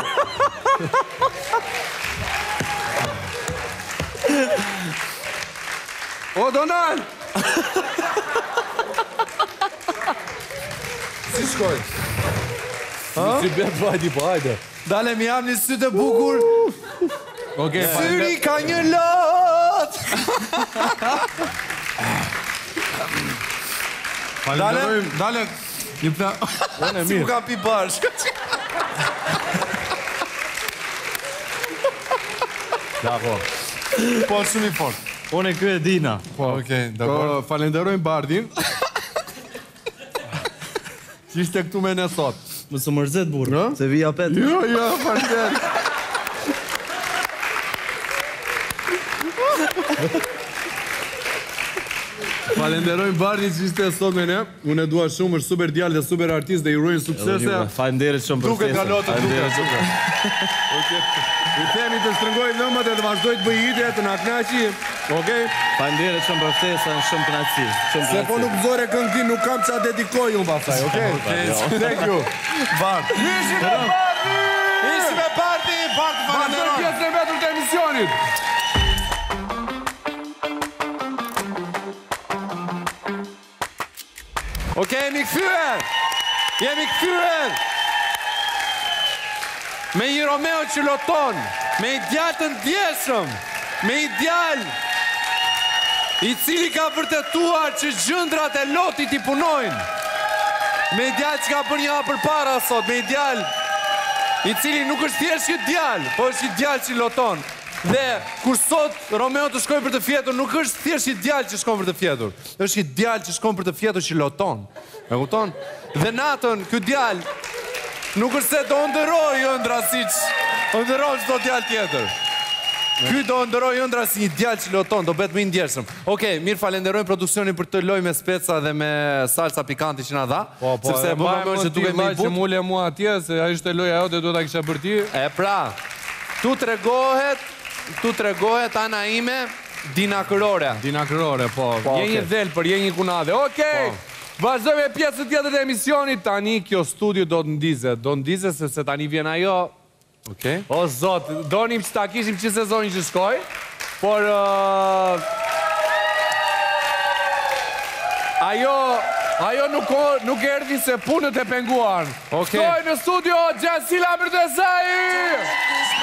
O, Donald! Si shkoj? Si bet vajti, po hajde. Dale, mi jam një sytë e bukur. Okej, Syri ka një lot! Dale, një pla... Si mu ka pi bashk. Dako. Po, shumë i fort. Unë e kjo e dina. Po, okej, dakor. Falenderojmë Bardin. Që ishte këtu me në sot. Më së mërzet burë, se vija petë. Jo, falenderoj. Falenderojmë Bardin që ishte sot me ne. Unë e dua shumë, është super djalë dhe super artist dhe i urojmë suksese. Falenderit shumë për Duket festën. nga lotë, I themi të strëngoj dhëmët e të vazhdoj të bëj ide, të na knaqi. Okej? Falenderit shumë për festën, shumë kënaqësi. Se po nuk zore këngë ti, nuk kam qa dedikoj unë pasaj, okej? Thank you. Bart. Ishim me Bardi! Ishim me Bardi, Bart Vazhdoj falenderoj. pjesën e vetër të emisionit. Okej, jemi këfyër. Me një Romeo që loton, me i djalë të ndjeshëm, me i djalë i cili ka vërtetuar që gjëndrat e lotit i punojnë, me i djalë që ka bërë një hapër para sot, me i djalë i cili nuk është thjesht një djalë, po është një djalë që loton. Dhe kur sot Romeo të shkoj për të fjetur, nuk është thjesht një djalë që shkon për të fjetur, është një djalë që shkon për të fjetur që loton. E kupton? Dhe natën, ky djalë nuk është se do ndëroj ëndra siç ndërron çdo djalë tjetër. Ky do ndëroj ëndra si një djalë që loton, do bëhet më i ndjeshëm. Okej, mirë, falenderoj produksionin për të lojë me speca dhe me salsa pikanti që na dha, sepse më më që duket më i butë. Që mule mua atje, se a ishte loja jote, do ta kisha bërë ti. E pra, tu tregohet ana ime dinakërore. Dinakërore, po. Je një dhelpër, je një kunade. Okej! Vazhdoj me pjesën tjetër të emisionit. Tani kjo studio do të ndizet. Do ndizet sepse tani vjen ajo. Okej. O zot, donim që ta kishim që sezonin që shkoj. Por... Ajo nuk erdi se punët e penguan. Shkoj në studio, Gjasila Mërtesaj!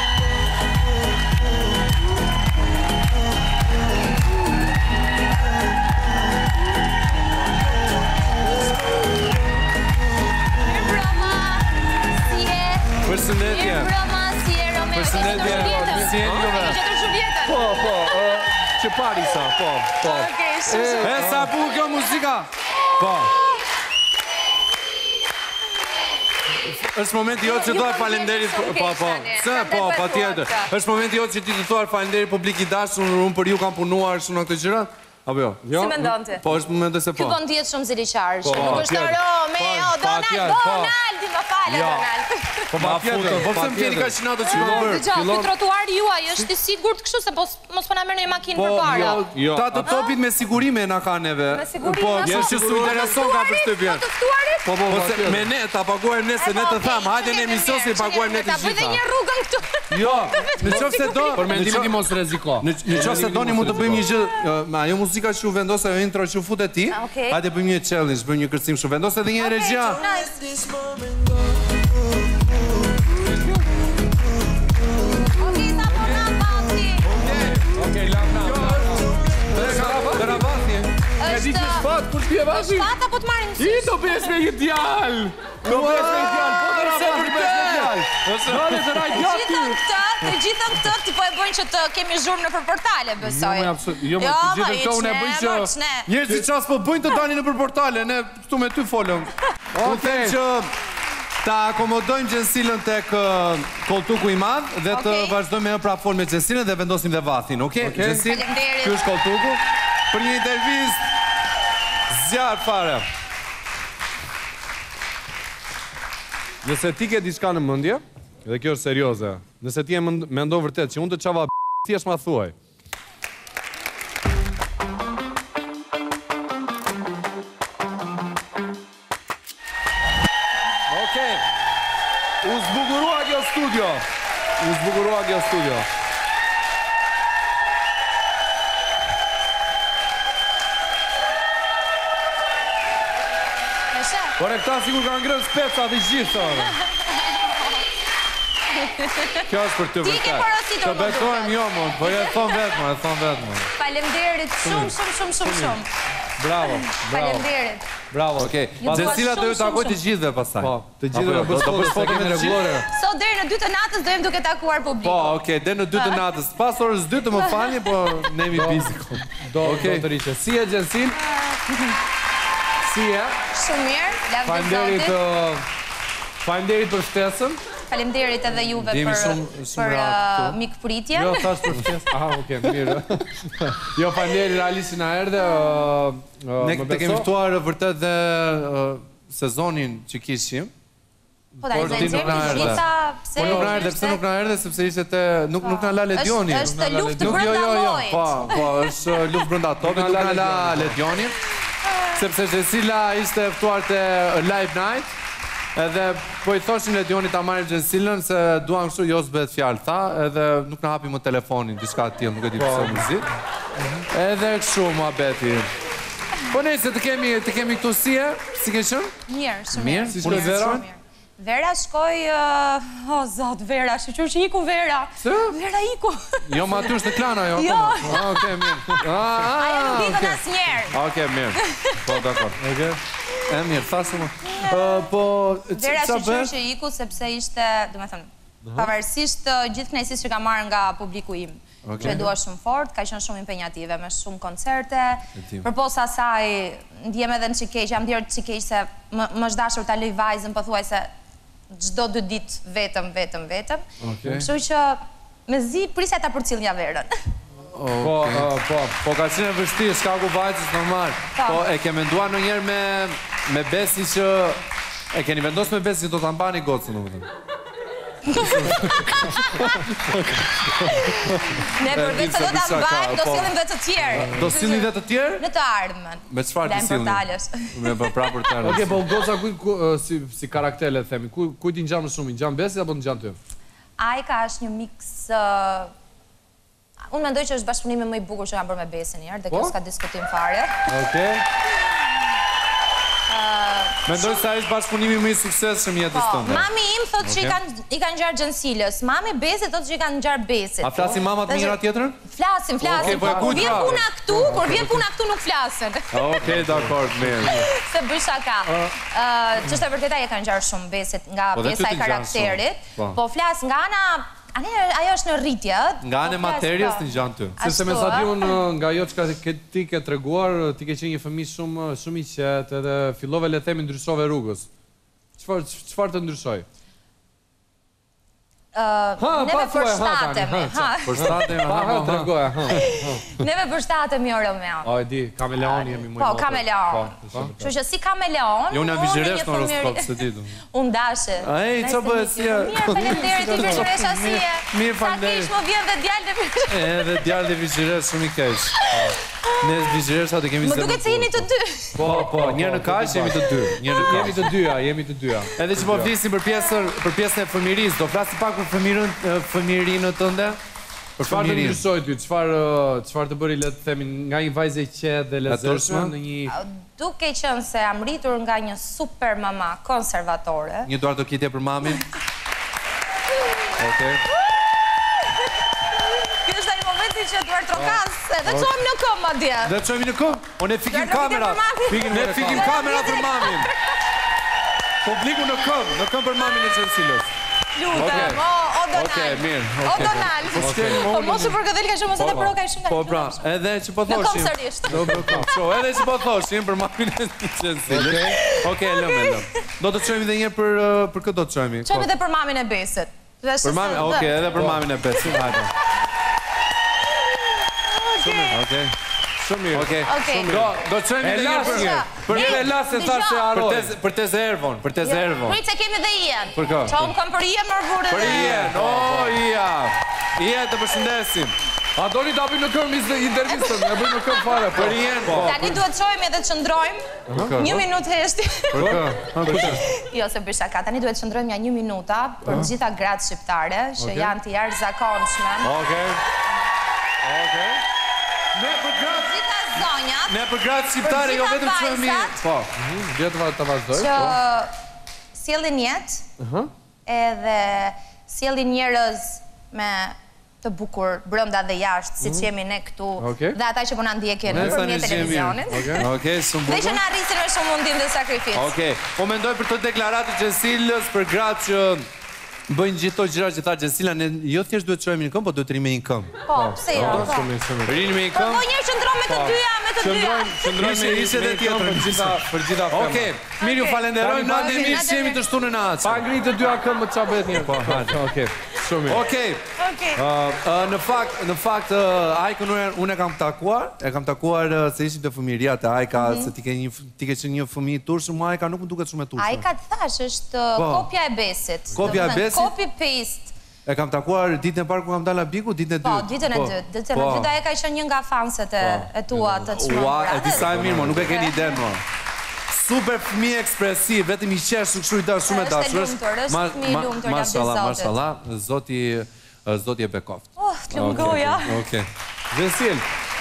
Përshëndetje. Përshëndetje. Si e juve? Po, që pari sa, po. E sa bukur kjo muzika? Po. Është momenti jotë që doar falenderit, patjetër. Është momenti jotë që ti të thuar falenderit publik i dashur, unë për ju kam punuar shumë në këtë gjëra. Apo jo? Si me ndonë Po, është momente se po. Ky kënd jetë shumë ziliqarë, që nuk është Romeo, Donaldi, më falë, Donald. Po, patjetër. Po, pse më fjeni ka qinato që më bërë? Dëgjoj, ky trotuari juaj është i sigurt kështu, se mos po na merr një makinë përpara. Po, ta të topit me sigurime na kanë neve. Me sigurime. Po, jesh që su intereson ka përshtypjen. Po, me ne, ta paguajmë ne, se ne të thamë, hajde në emision se i paguajmë ne të gjitha. Ta bëj dhe një rrugën këtu. Jo, në qoftë se do, për mendimin tim mos rreziko. Në qoftë se doni mund të bëjmë një gjë, me ajo muzika që u vendos, ajo intro që u futet ti, hajde bëjmë një challenge, bëjmë një kërcim që u vendos edhe një regjia. Okej, sa po na bati. Okej, lavna. Karabati. Është Pat, kur t'je vashi? Pat apo të marrim I do bësh me një djalë. Do bësh me një djalë. Po të bësh me një djalë. Dole të raj gjatë. Të gjithën këtë ti po e bëjnë që të kemi zhurmë nëpër portale, besoj. Jo, të gjithën këto unë e bëj që... Njerëzit qas po bëjnë të dalin nëpër portale, ne këtu me ty folëm. Okej. ta akomodojmë Gjensilën tek koltuku i madh dhe të vazhdojmë me pra fol me Gjensilën dhe vendosim dhe vathin, okay? Gjensil, ky është koltuku për një intervistë zjarr fare. Nëse ti ke diçka në mendje, dhe kjo është serioze, nëse ti e mendon vërtet që unë të çava thjesht ma thuaj. U zbukurua kjo studio. Por e këta sigur ka ngrënë specat i gjithë. Kjo është për ty vërtet. Ti ke porositur të besojmë jo, mon, po e thon vetëm. Faleminderit shumë. Bravo. Faleminderit. Bravo. Okej. Gjesila do ju takoj të gjithëve pastaj. Po, të gjithëve do bësh foto me rregullore. Sot deri në 2 të natës do jem duke takuar publikun. Po, okej, deri në 2 të natës. Pas orës 2 të më falni, po ne jemi busy. Do të riqe. Si e Gjensil? Si e? Shumë mirë, lavdë Faleminderit. Faleminderit për ftesën. Faleminderit edhe juve për mikpritjen. Jo, thash për ftesën. Aha, okej, mirë. Jo, faleminderit Alisi na erdhe. Ne të kemi ftuar vërtet dhe sezonin që kishim. Po da, pse nuk na erdhe, sepse ishte te nuk na la Ledioni. Është luftë brenda lojit. Po, është luftë brenda tokës, nuk na la Ledioni. Sepse Gjensila ishte ftuar te Live Night. Edhe po i thoshin Ledionit ta marrim Gjensilën se duam kështu, jo s'bëhet fjalë, tha, edhe nuk na hapi më telefonin, diçka të tillë, nuk e di pse muzik. Edhe kështu muhabeti. Po nëse të kemi këtu si ke qenë? Mirë, shumë mirë. Si shkoi Vera? Vera shkoj, o zot, Vera, shqyqyr që iku Vera. Vera iku. Jo, ma ty është në klana, jo? Jo. Okej, mirë. Aja nuk ikën asnjëherë. Okej, mirë. Po, dakor. Okej. E mirë, thasë më. Po, Vera shqyqyr që iku sepse ishte, do me thënë, pavarësisht gjithë kënaqësisë që ka marrë nga publiku im. Që e dua shumë fort, ka qenë shumë impenjative, me shumë koncerte. Përposa asaj, ndjem edhe në qikeq, jam ndjerë qikeq se më shdashur ta lëj vajzën, po thuaj se çdo 2 ditë vetëm. Kështu që mezi prisja ta përcjellja Verën. Po ka qenë vështirë, s'ka ku vajzës normal. Po e ke menduar ndonjëherë me besi që e keni vendosur me besi që do ta mbani gocën, domethënë. Ne përveç se do ta mbajmë, do sillim dhe të tjerë. Do sillni dhe të tjerë? Në të ardhmen. Me çfarë të sillni? Me prapër të ardhmen. Okej, po goca si karakter le të themi, kujt i ngjan më shumë, i ngjan Besit apo ngjan ty? Ajka është një miks. Unë mendoj që është bashkëpunimi më i bukur që kam bërë me Besin një herë, dhe kjo s'ka diskutim fare. Okej. Mendoj se ai është bashkëpunimi më i suksesshëm i jetës tënde. Mami im thotë që i kanë ngjarë Gjensilës, mami Besit thotë që i kanë ngjarë Besit. A flasin mamat me njëra tjetrën? Flasin. Kur vjen puna këtu nuk flasin. Okej, dakor, mirë. Se bëj shaka. Ç'është e vërtetë ai e kanë ngjarë shumë Besit nga pjesa e karakterit, po flas nga ana ajo është në rritje. Nga anë materjes në gjanë ty. Se me sa di unë nga jo që ti ke treguar, ti ke qenë një fëmijë shumë i qetë edhe fillove le themi ndryshove rrugës. Çfarë të ndryshoj? Neve përshtatemi. Neve përshtatemi o Romeo. O, e di, kameleoni jemi më i Po, kameleon. Që që si kameleon... Jo, unë jam vizhiresh në horoskop, se ti du. Unë dashe. Ej, që bëhe si e... Mirë, falemderit, i vizhiresh asie. Mirë, falemderit. Sa kesh më vjen dhe djallë dhe vizhiresh. Edhe djallë dhe vizhiresh, shumë i kesh. Ne vizhiresh atë kemi më duket se jeni të dy. Po, njërë në kaq, jemi të dy. Jemi të dyja. Edhe që po flisim për pjesën e fëmirisë, do flasi pak për fëmirinë tënde? Çfarë të ndryshoj ty? Çfarë të bëri le të themi nga një vajzë e qetë dhe lezetshme në një duke qenë se jam rritur nga një super mama konservatore. Një duar të kitje për mamin? Okej. Ky është ai momenti që duar trokas, dhe çojmë në këmbë atje. Dhe çojmë në këmbë? Ne fikim kamera. Ne fikim kamera për mamin. Publiku në këmbë për mamin e Gjensilës. Lutem, o Donald. Okej, mirë. O Donald. Po mos u përgëdhel ka shumë ose të pro ka shumë. Po pra, edhe që po Në kom thoshim. sërisht. Edhe që po thoshim për mamin e Qensilit. Okej, lëm. Do të çojmë edhe një herë për këtë do të çojmë. Çojmë edhe për mamin e Besit. Për mamin, okej, edhe për mamin e Besit, hajde. Okej. Shumë mirë. Okej. Do të çojmë edhe një herë Për një las e thash se haroj. për Tezë Ervon, për Tezë Ervon. Prit se kemi dhe Ian. Për kë? Çom kam për Ian më vurë. Për Ian, o Ia. Ia të përshëndesim. A doni ta bëjmë në këmbë intervistën, e bëjmë në këmbë fare. Për Ian, po. Tani duhet çojmë edhe të çndrojmë. 1 minutë heshti. Për kë? Jo, se bëj shaka. Tani duhet të çndrojmë ja 1 minuta për të gjitha gratë shqiptare që janë të jashtëzakonshme. Okej. Ne për gratë, Gjitha zonjat. ne për gratë shqiptare jo vetëm çojmë. Po. Vjetë ta vazhdoj. Që sjellin jetë edhe sjellin njerëz me të bukur brenda dhe jashtë, siç jemi ne këtu, dhe ata që po na ndjekin nëpërmjet televizionit. Okej, shumë Dhe që bukur. na rrisin me shumë mundim dhe sakrificë. Okej, po mendoj për të deklaratë Gjensilës për gratë që bëjnë gjithë to gjëra që tha Gjensila, ne jo thjesht duhet të çojmë në këmbë, po duhet të rrimë një këmbë. Po, pse jo? Rrimë një Po këmbë. njerë qëndron me të dyja, me të dyja. Qëndrojmë Ishte edhe tjetër për gjitha femrat. Okej, mirë ju falenderoj, natë e mirë që jemi të shtunën e Pa Aca. ngritë të dyja këmbët ç'a bëhet mirë. Po, hajde. Okej. Shumë mirë. Okej, në fakt, Ajkën unë e kam takuar se ishim të fëmijëria të Ajka, se ti ke qenë një fëmijë i turshëm, mua Ajka nuk më duket shumë e turshme. Ai ka të thash, është kopja e Besit. Kopja e Besit? Copy paste. E kam takuar ditën e parë ku kam dalë në Biku, ditën e dytë. Po, ditën e dytë. Ditën e dytë ai ka qenë një nga fanset e tua të çmendur. Ua, e disa e mirë, nuk e keni ide më. Super fëmijë ekspresiv, vetëm i qesh, kështu i dash shumë e dashur. Është fëmijë i lumtur, Mashallah, Zoti e bekoft. Të lumë goja. Okej. Gjensil,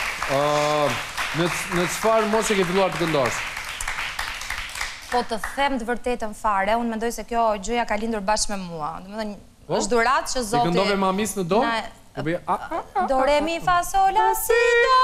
në çfarë moshe ke filluar të këndosh? Po të them të vërtetën fare, unë mendoj se kjo gjëja ka lindur bashkë me mua. Domethënë, është dhuratë që Ti Zoti këndove mamis në do? Do re mi fa sol la si do.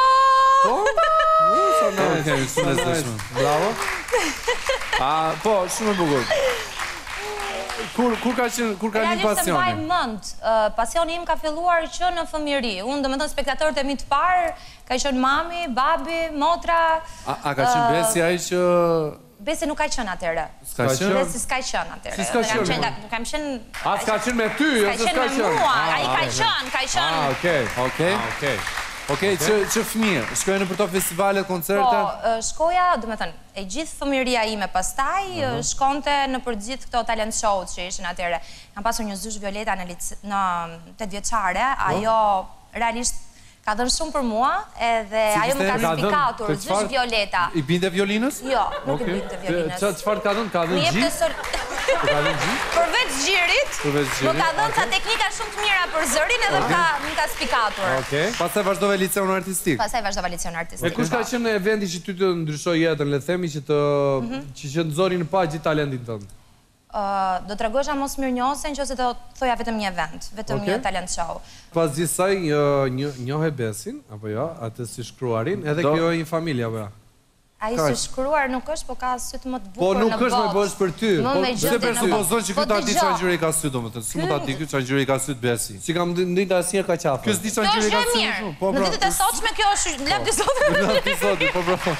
Okej, shumë e zëshme. Bravo. Po, shumë e bukur. Kur ka një Realisht se mbaj pasioni? mend, pasioni im ka filluar që në fëmijëri. Unë domethënë spektatorët e mi të parë ka qenë mami, babi, motra. A ka qenë Besi ai që Besi nuk ka qenë atëherë. s'ka qenë? Besi s'ka qenë atëherë. Si s'ka qenë? Kam qenë A s'ka qenë me ty, Ka ose qenë s'ka me qenë? mua, ai ka qenë. Okej. Okej, që fëmijë, shkojnë në për to festivalet, koncerte? Po, shkoja, domethënë, e gjithë fëmijëria ime pastaj shkonte në për gjithë këto talent show që ishin atëherë. Kam pasur një zysh Violeta në 8 vjeçare, ajo realisht ka dhënë shumë për mua, edhe ajo më ka spikatur, zysh Violeta. I binde violinës? Jo, nuk i binte violinës. Çfarë ka dhënë? Ka Më dhënë jep të gjithë? sol... Përveç xhirit, më ka dhënë ca teknika shumë të mira për zërin edhe më ka spikatur. Okej. Pastaj vazhdove liceun artistik? Pastaj vazhdova liceun E artistik. kush ka qenë eventi që ty të ndryshoi jetën, le të themi që nxori në pa gjithë talentin tënd? Do të regoesha mos mirënjohëse nëse do thoja vetëm një event, vetëm një talent show. Pas gjithsaj njohe Besin, apo jo, atë si shkruarin, edhe kjo një familje, apo jo? Ai si shkruar nuk është, po ka sytë më të Po bukur në nuk botë. është me bësh për ty. Se presupozon që ky ta di çfarë gjëre ka sy domethënë. Si mund ta di ky çfarë gjëre ka sy Besi? Si kam ndonjë asnjë ka qafë. Ky s'di çfarë Kjo gjëre është ka gjë sy. mirë. Po Në ditët e sotshme kjo është lap të sotë. Në episodi, po bro.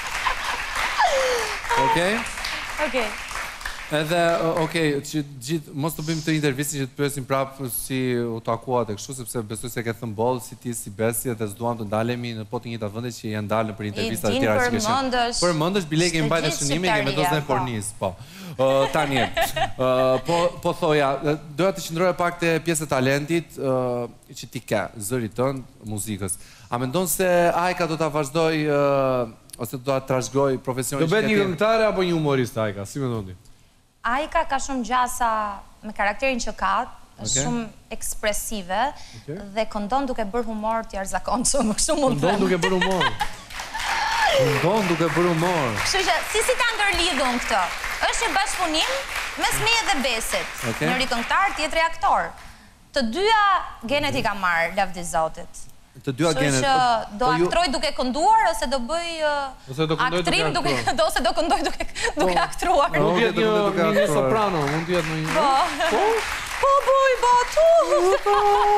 Okej. Okej. Edhe, okej, që gjithë, mos të bëjmë të intervistin që të pyesim prapë si u takuat e kështu, sepse besoj se ke thënë boll si ti, si Besi, edhe s'duam të ndalemi në po të njëjta vende që janë dalë për intervista të tjera që ke qenë. Përmendësh, bileke mbajtë shënime, kemi dozën e kornis, po. Tani, po thoja, doja të qëndroja pak te pjesë e talentit që ti ke, zërit tënd, muzikës. A mendon se Ajka do ta vazhdoj ose do ta trashëgoj profesionin? Do bëhet një këngëtare apo një humorist Ajka, si mendon ti? Ajka ka shumë gjasa me karakterin që ka, është shumë ekspresive dhe këndon duke bërë humor të jashtëzakonshëm, kështu mund të them. Këndon duke bërë humor. Këndon duke bërë humor. Kështu që si ta ndërlidhun këtë? Është një bashkëpunim mes meje dhe Besit. Njëri këngëtar, tjetri aktor. Të dyja genet i ka marrë, lavdi Zotit. Të dyja genet. Kështu që do aktroj duke kënduar ose do bëj aktrim duke ose do këndoj duke aktruar. Mund të jetë një soprano, mund të jetë një. Po. Po, buj, batu!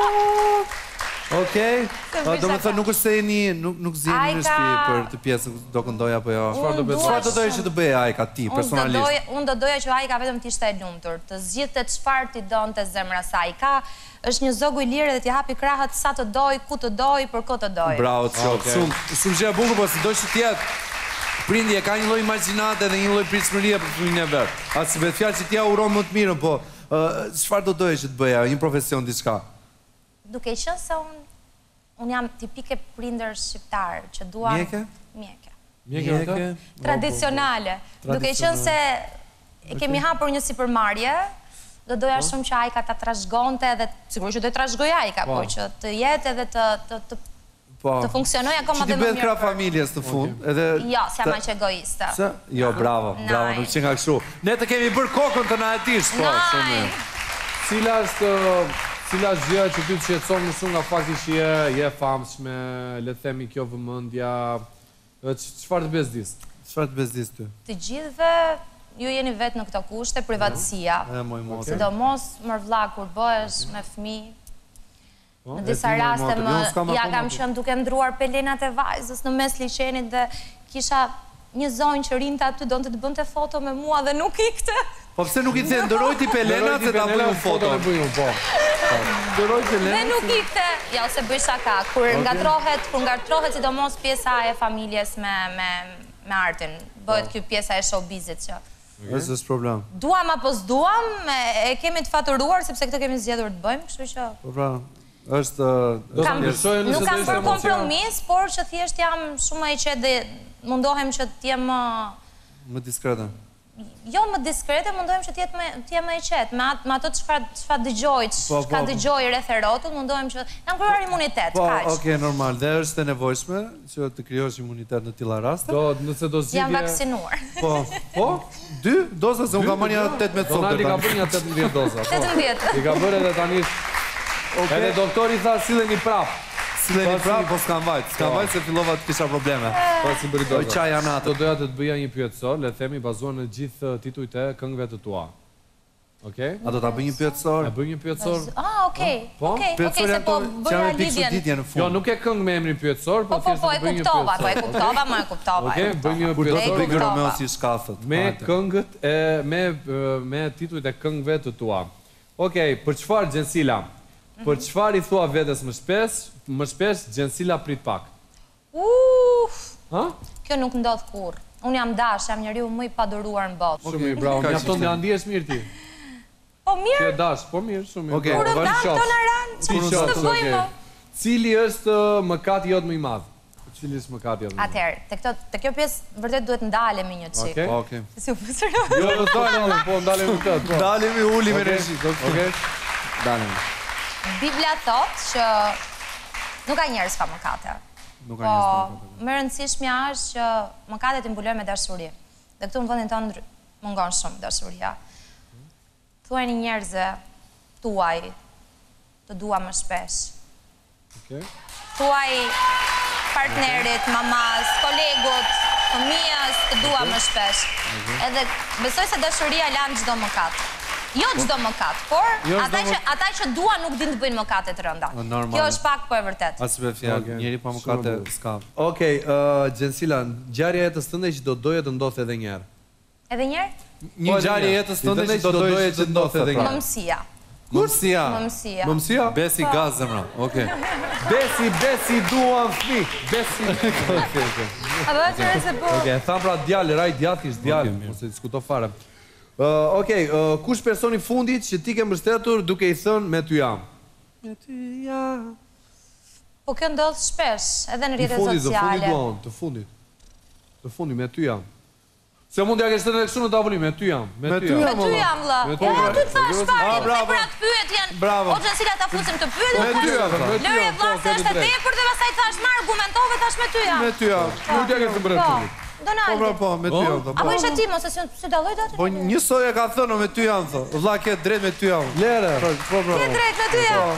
Okej. Do me thënë, nuk është se nuk zjeni në shtëpi për të pjesën do këndoj apo jo. Çfarë do doje që të bëje Ajka ti, personalisht? Unë do doja që Ajka vetëm t'ishte e lumtur, të zgjidhte çfarë t'i donte zemra saj. Është një zogu i lirë dhe t'i hapi krahët sa të doj, ku të doj, për ko të doj. Bravo, të qoftë. Shumë gjë e bukur, po si do që t'jetë prindje ka një lloj imagjinate dhe një lloj pritshmërie për fëmijën e vet. As vetë fjalë që t'ja uron më të mirën, po çfarë do doje që të bëja, një profesion diçka? Duke qenë se unë jam tipike prindër shqiptar që duan Mjeke. Tradicionale. Duke qenë se kemi hapur një sipërmarrje, do doja shumë që Ajka ta trashëgonte dhe sigurisht që do të trashëgoj Ajka, po që të jetë edhe të funksionoj akoma dhe më mirë. Që ti bëhet krah familjes të fund, edhe jo, si jam aq egoiste. Jo, bravo, nuk që nga kështu. Ne të kemi bërë kokën të na e dish, po, shumë. Cila është gjëja që ty të shqetëson më shumë nga fakti që je famshme, le të themi kjo vëmendja, çfarë të bezdis? Çfarë të bezdis ty? Të gjithëve ju jeni vetë në këto kushte, privatësia. Sidomos mërvlla kur bëhesh me fëmijë. Në disa raste ja kam qenë duke ndruar pelenat e vajzës në mes liçenit dhe kisha një zonjë që rinte aty donte të bënte foto me mua dhe nuk ikte. Po pse nuk i the ndëroj ti pelenat se ta bëjmë foto? Ndëroj pelenat. Dhe nuk ikte. Ja, ose bëj shaka. Kur ngartrohet sidomos pjesa e familjes me artin. Bëhet kjo pjesa e showbizit që. Është problem. Duam apo s'duam, e kemi të faturuar sepse këtë kemi zgjedhur të bëjmë, kështu që. Po pra, është nuk kam për kompromis, por që thjesht jam shumë e qetë dhe mundohem që t'jem më diskrete. Jo më diskrete, mundohem që t'jem më e qetë. Me ato çfarë dëgjoj, çka dëgjoj rreth e rrotull, mundohem që jam krijuar imunitet, kaq. Po, okay, normal. Dhe është e nevojshme që të krijosh imunitet në tilla raste. Nëse do zgjidhje. Jam vaksinuar. Po? 2 doza se unë kam marrë 18 sotë. Donaldi ka bërë një 18 doza. 18. I ka bërë edhe tani. Edhe doktori tha silleni prap. Silleni prap, po s'kam vajt se fillova të kisha probleme. Po si bëri doza. Çaj anatë. Do doja të bëja një pyetësor, le të themi bazuar në gjithë titujt e këngëve të tua. Okej? A do ta bëj një pyetësor? E bëj një pyetësor. Okej. Okej, se po bëra lidhjen. Jo, nuk e këngë me emrin pyetësor, po thjesht e kuptova, e kuptova. Okej, bëj një pyetësor Big Romeo si shkafët. Me këngët me titujt e këngëve të tua. Okej, për çfarë Gjensila? Për çfarë i thua vetes më shpesh Gjensila prit pak? Kjo nuk ndodh kurrë. Unë jam dash, jam njeriu më i paduruar në botë. Shumë mirë, bravo. Mjafton të ndihesh mirë ti. Po mirë. Ti je dash, po mirë, shumë mirë. Kur ndan tolerant, çfarë të bëjmë? Cili është mëkati jot më i madh? Cili është mëkati jot më i madh? Atëherë, te kjo pjesë vërtet duhet ndalemi një çik. Okej. Si u fusur? Jo, dalemi, po ndalemi këtë. Dalemi, ulimi reshi. Okej. Dalemi. Biblia thot që nuk ka njerëz pa mëkate. Nuk ka njerëz pa mëkate. Më e rëndësishmja është që mëkatet i mbulojnë me dashuri. Dhe këtu në vendin tonë mungon shumë dashuria. Thuajini njerëzve tuaj të dua më shpesh. Okej. Thuaj partnerit, mamas, kolegut, fëmijës të dua më shpesh. Edhe besoj se dashuria lan çdo mëkat. Jo çdo mëkat, por ata që dua nuk din të bëjnë mëkate të rënda. Kjo është pak po e vërtet. As me fjalë, njeri pa mëkate s'ka. Okej, Gjensila, ngjarja e jetës tënde që do doje të ndodhte edhe një herë. Edhe një herë? Një ngjarje e jetës tënde që do doje të ndodhte edhe një herë. Mëmësia. Mëmësia? Besi gaz zemra. Okej. Besi duan fëmijë. Besi. A do të se po. Okej, tham pra djalë, raj djati është djalë, mos e diskuto fare. Okej, kush personi fundit që ti ke mbështetur duke i thënë me ty jam? Me ty jam. Po kjo ndodh shpesh, edhe në rrjetet sociale. Të fundit, Të fundit, me ty jam. Se mund t'ja kesh thënë edhe kështu në tavolinë, me ty jam. Me ty jam, vlla. Ja, ty thash fare, se për atë pyetjen. O Gjensila ta fusim të pyetjen. Me ty jam. Lëre vlla, se është e tepër dhe pastaj thash më argumentove, thash me ty jam. Me ty jam. Nuk t'ja kesh thënë fundit. Donaldi. Po, me ty jam. Apo ishe ti, mos e si dalloj dot? Po njësoj e ka thënë me ty jam, thë. Vlla ke drejt me ty jam. Lere. Po. Ke drejt me ty jam.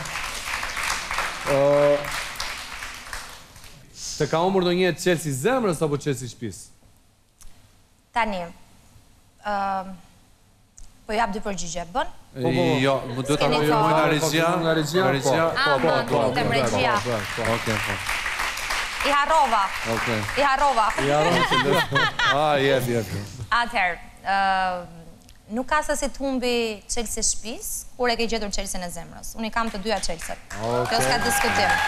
Të ka humbur ndonjë Chelsea zemrës apo Chelsea shtëpisë? Tani, Po jap dy përgjigje, bën? Jo, më duhet ta konfirmoj nga regjia. Nga regjia? Po, lutem regjia. Okej, po. I harrova. Okej. I harrova. Jep. Atëherë, nuk ka se si të humbi Chelsea shtëpis, kur e ke gjetur Chelsea në zemrës. Unë i kam të dyja Chelsea. Kjo s'ka diskutim.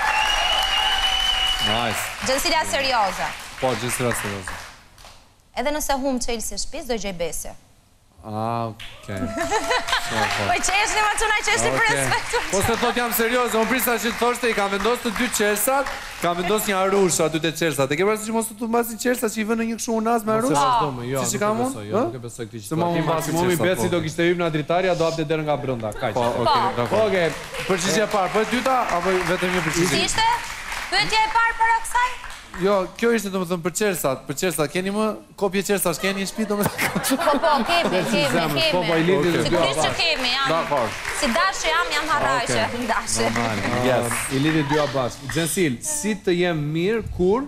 Nice. Gjënsilja serioze. Po, gjënsilja serioze. Edhe nëse humb Chelsea shtëpis, do gjej Besi. Okej. Po i qeshni ma qëna i qeshni për respektu. Po se thot jam serioze, unë prisa që të thoshte i kam vendos të dy qelsat, kam vendos një arush aty të qelsat. E ke parë që mos të mbasin qelsat që i vënë një kështu unas me arush? Si që kam unë? Nuk e besoj këti që të maksimumi Besi do kishte hyrë në dritarja, do hapte derën nga brenda. Po, okej. Përgjigje e parë, po e dyta, apo vetëm një përgjigje? Si ishte? Pyetja e parë para kësaj? Jo, kjo ishte domethënë për qelsat, keni më kopje qelsash, keni një shtëpi domethënë? Po, kemi. Po, i lidhje të dy Sigurisht që kemi, jam. Si dashë jam harraqe, dashë. Yes, i lidhje dy bashkë. Gjensil, si të jem mirë kur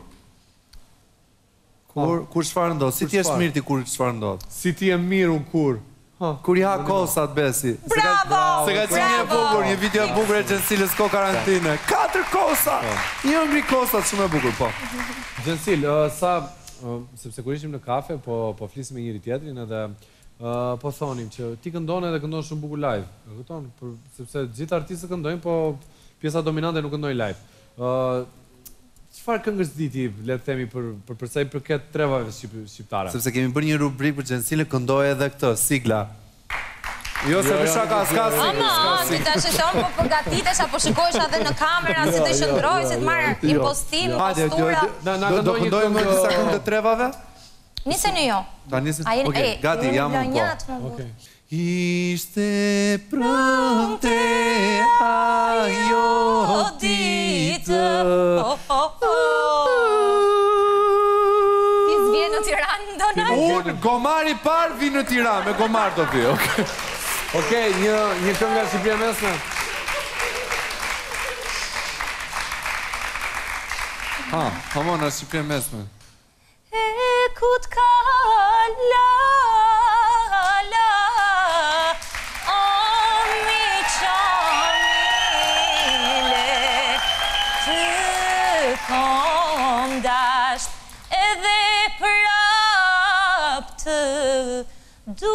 çfarë ndodh? Si ti je mirë ti kur çfarë ndodh? Si ti jem mirë unë kur? Kur i ha kosat Besi. Bravo! Se ka qenë një bukur, një video e bukur e Gjensilës ko karantine. 4 kosa! Një ngri kosat shumë e bukur, po. Gjensil, sepse kur ishim në kafe, po flisim me njëri tjetrin edhe po thonim që ti këndon edhe këndon shumë bukur live. E kupton? Sepse gjithë artistët këndojnë, po pjesa dominante nuk këndojnë live. Çfarë këngës di ti, le të themi, për sa i përket trevave shqiptare? Sepse kemi bërë një rubrikë për Gjensilën, këndoj edhe këtë, sigla. Jo, se për shaka, s'ka sigla. Ti ta shëton, po përgatitesh, apo shikojsh edhe në kamera, si të shëndroj, si të marrë impostim, postura. Do këndojmë disa këngë të trevave? Niseni jo. Okej, gati, jam unë po. Ishte prante ajo ditë. Ti s'vjen në Tiranë, ndonjë? Unë, gomari parë vi në Tiranë, me gomar do vi, okej. Okej, një këngë nga Shqipëria Mesme. Hamo nga Shqipëria Mesme. E kut ka la kom dasht edhe prap të du.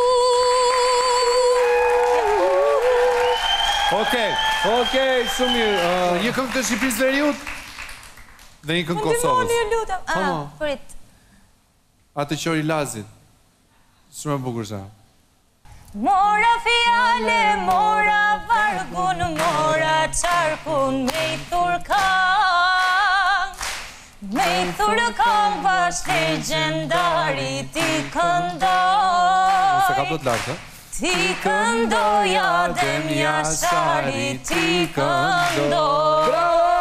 Okej, shumë mirë. Një këngë të Shqipërisë Veriut dhe një këngë Kosovës. Më ndihmoni, lutem. Prit. Atë qori Lazit. Shumë e bukur sa. Mora fjale, mora vargun, mora qarkun me i thurkan. Me i thurkan bashkë legjendari ti këndoj. Se ka plot lartë, Ti këndoj, Adem Jashari, ti këndoj.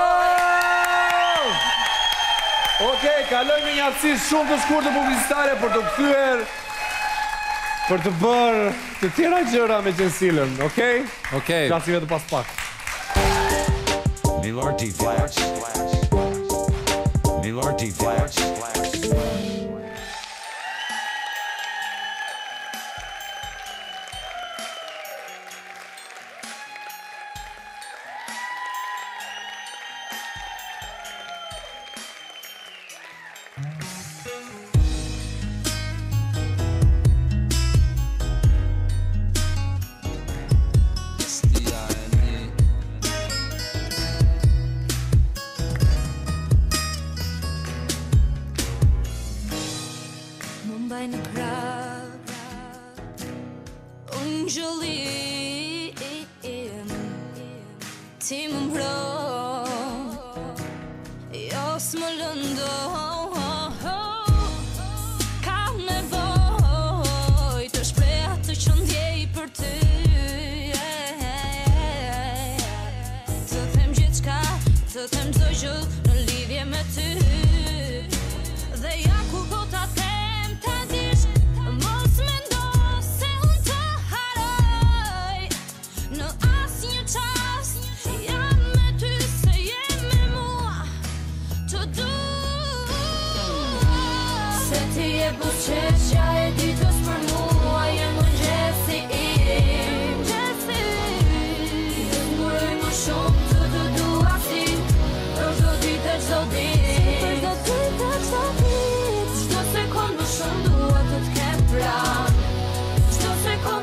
Okej, kalojmë një aftësi shumë të shkurtër publicitare për të kthyer, për të bërë të tjera gjëra me Gjensilën, okej? Okej. Flasim vetëm pas pak. Milor T Flash. Milor T Flash.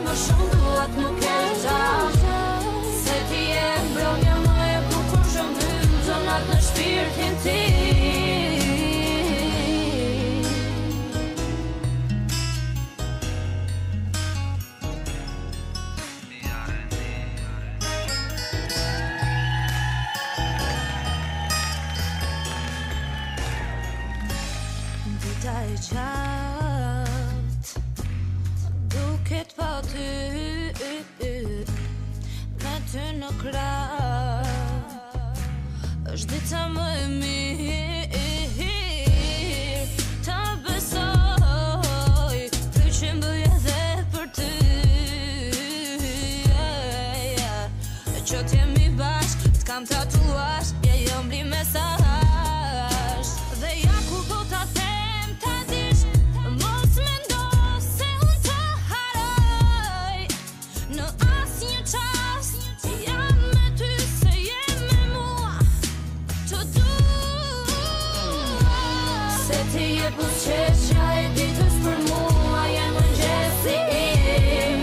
më shumë duat nuk e gjatë. Se ti e mbronja më e bukur shëmbyll zonat në shpirtin tim. Dita e qartë duket pa ty, me ty në krah, është dita më e mirë, ta besoj, kryqin bëj edhe për ty, që t'jemi bashk, t'kam tatuash, jo mri mesazh, dhe ja ku do ta them ta dish, mos mendo se unë të haroj, në asnjë çast, jam me ty se je me mua, të du. Se ti je buzëqeshja e ditës për mua, je mëngjesi im.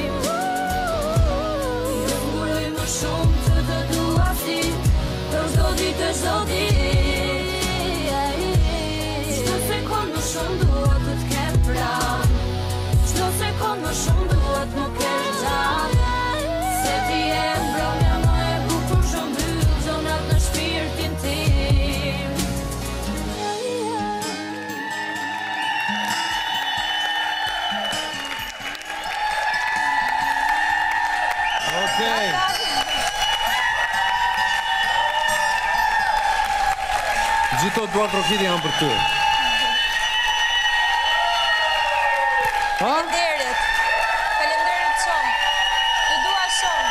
Ju uroj më shumë të të dua si, për çdo ditë çdo ditë. Çdo sekond më shumë dua të të kem pranë, çdo sekond më shumë dua të më kesh gjatë. Se ti e mbronja më e bukur shëmbyll zonat në shpirtin tim. Okej. Gjithë të duar trokiti janë për ty. Faleminderit. Faleminderit shumë. Ju dua shumë.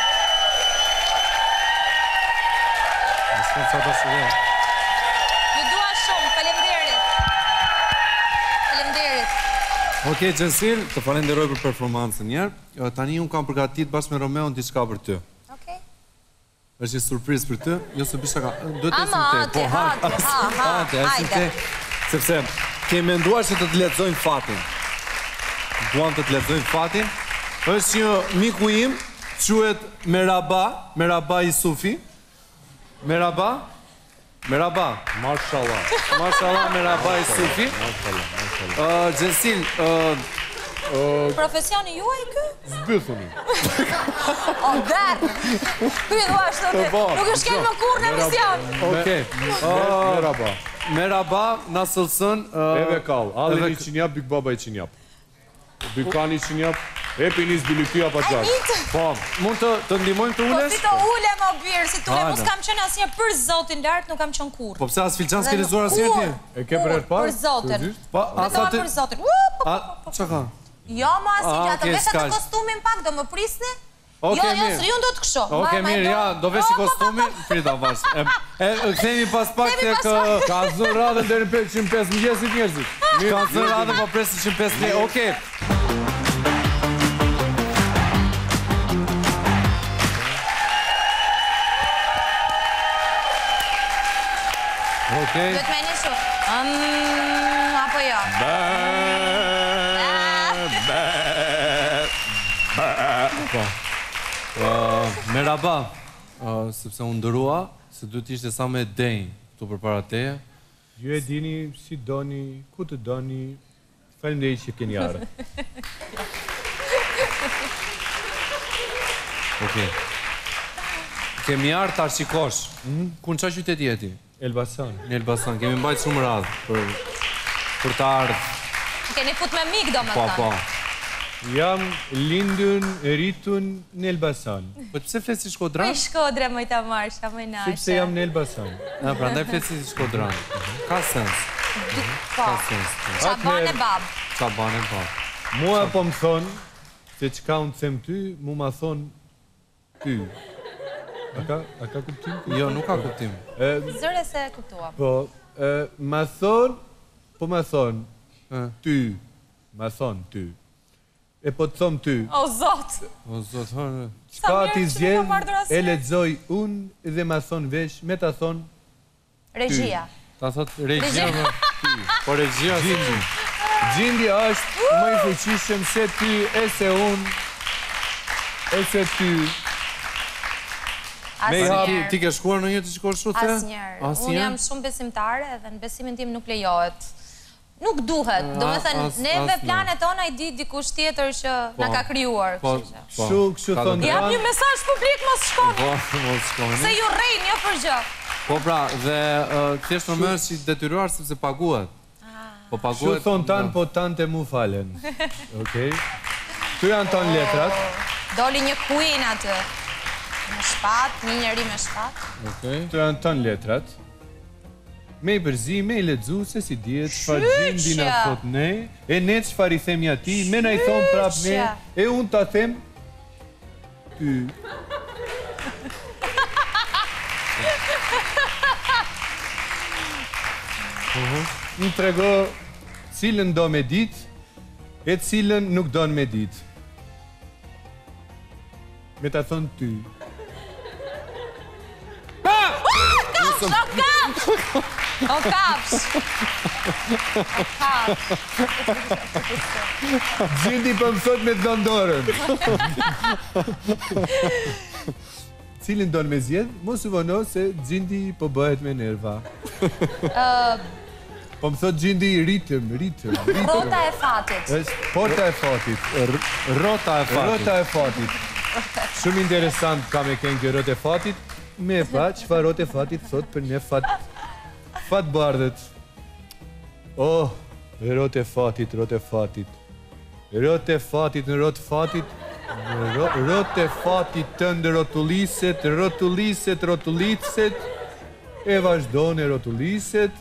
S'ka sa të shuroj. Ju dua shumë. Faleminderit. Faleminderit. Okej, Gjensil, të falenderoj për performancën njerë. Tani unë kam përgatit bashkë me Romeon diçka për ty. Okej. Është një surprizë për ty. Jo se bisha ka... Duhet Ama, esim te. hajde. Esim te. Sepse kemi menduar që të të lexojmë fatin. Duam të të lexojmë fatin. Është një miku im, quhet Meraba Isufi. Meraba. Mashallah. Mashallah, Meraba Isufi. Gjensil, Profesioni juaj ky? Zbythuni. O, der! Ky do ashtu të... Nuk është kemë më kur në emision. okej. Merhaba. Meraba, nasılsın? Eve kal. Alin için yap, Big Baba için yap. Bükan için yap. Hepiniz birlikte yapacağız. Tamam. Mund të ndihmojmë të Po ulesh? si të ulem o birë, si të ulem, Hajde. mos kam qenë asnjë për zotin lart, nuk kam qenë kur. Po pse as filxan s'ke lezuar asnjëherë ti? E ke për herë parë? Për zotin. Po Vetëm ti... për zotin. Çka ka? Jo, ma asnjë, atë okej, vetë s'ka. të kostumin pak do më prisni? Okej, Jo, mirë. së ju do të kësho. Okej, mirë, ja, do veshi kostumin, frida vash. Kthehemi pas pak tek... Ka zënë radhën deri në 105 mëngjesit njerëzit. Ka zënë radhën po presin 105 lekë. Okej. Okej. Duhet me nisur. Apo jo? Merhaba. Sepse unë ndërua, se duhet ishte sa me denjë këtu përpara teje. Ju e dini si doni, ku të doni. Faleminderit që keni ardhur. Okej. Kemi ardhur ta shikosh. Ku në çfarë qyteti je ti? Elbasan. Në Elbasan. Kemi mbajtur shumë radhë për të ardhur. Keni fut me mik, do me Po, po. Jam lindun, rritun në Elbasan. Po pse flesi Shkodran? Për Shkodre më ta marrë, sa më nashe. Sepse jam në Elbasan. Prandaj flesi Shkodran. Ka sens. Po, qa bane bab. Qa bane bab. Mua po më thonë, se qka unë them ty, mu ma thonë ty. A ka kuptim? Jo, nuk ka kuptim. Zëre se kuptuam. Po, ma thonë, po ma thonë, ty. Ma thonë ty. E po të thomë ty. O, zot! O, zot, hërë. Qka ti zjen, e lexoj unë dhe ma thonë vesh, me ta thonë Regjia. Ta thot regjia me ty. Po regjia... Gjindi. Gjindi është më i fuqishëm se ty e se unë. ose ty. Asnjëherë. Ti ke shkuar në një të shkosh kështu the? Asnjëherë. Unë jam shumë besimtare dhe në besimin tim nuk lejohet. Nuk duhet. Do me thënë, neve planet tona i di dikush tjetër që na ka krijuar. Kështu thonë. Jap një mesazh publik, mos shkoni. Mos shkoni. Se ju rrin jo për gjë. Po pra, dhe thjesht në mësh i detyruar sepse paguhet. Po Kështu paguhet. thonë tanë, po tante mu falen. Okej? Tu janë tonë letrat. Doli një queen aty. Me shpat, një njeri me shpat. Tu janë tonë letrat. Me i bërzi, me i ledzu, se si djetë, çfarë gjindi na thot ne, e ne çfarë i themi ati, me na i thonë prap ne, e unë ta them ty. Më trego cilën do me dit, e cilën nuk do me dit. Me ta thonë ty. O kapsh! Gjindi për më thot me të dondorën. Cilin do në me zjedh, mos u vono se Gjindi po bëhet me nerva. Po më thot Gjindi ritëm. Rrota e fatit. Porta e fatit. Rrota e fatit. Rrota e fatit. Shumë interesant ka me kënë kjo rrota e fatit. Me pa, çfarë rrota e fatit thot për ne fat bardhët. Oh, rrota e fatit. Rrota e fatit në rrota fatit. Rrota e fatit të ndë rotulliset. E vazhdon e rotulliset.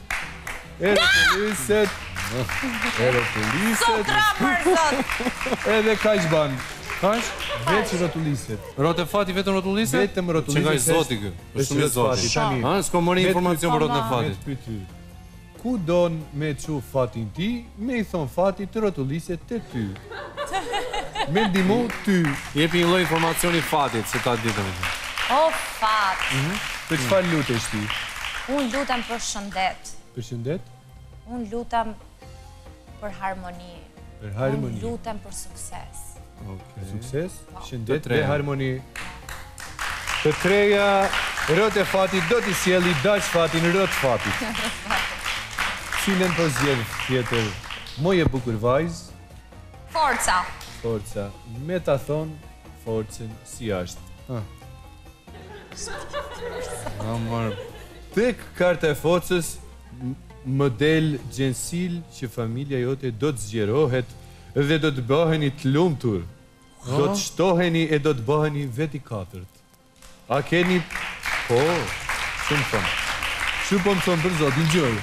Sotra mërzot! Edhe ka që banë. Kash? Veç rotulliset. Rrotë e fati vetëm rotulliset? Vetëm rotulliset. Që nga i zoti kë? Është shumë i zoti. Tani. S'ko mori informacion për rrotën e fatit. Pyty. Ku don me çu fatin ti, me i thon fatit të rotulliset të ty. Me ndihmu ty. Jepi një lloj informacioni fatit, se ta ditën. O fat! Për çfarë lutesh ti? Unë lutem për shëndet. Përshëndet? Unë lutem për harmoni. Për harmoni. Unë lutem për sukses. Sukses, shëndet dhe harmoni. Të treja, rrota e fatit do t'i sjelli dash fatin rrot fatit. Cilën po zgjedh tjetër? Moje bukur vajz. Forca. Me ta thon forcën si ashtë. Tek karta e forcës, model gjensil që familja jote do të zgjerohet dhe do të bëheni të lumtur. Do të shtoheni e do të bëheni veti katërt. A keni... Po, shumë thonë. Shumë po më thonë për zotin gjoj.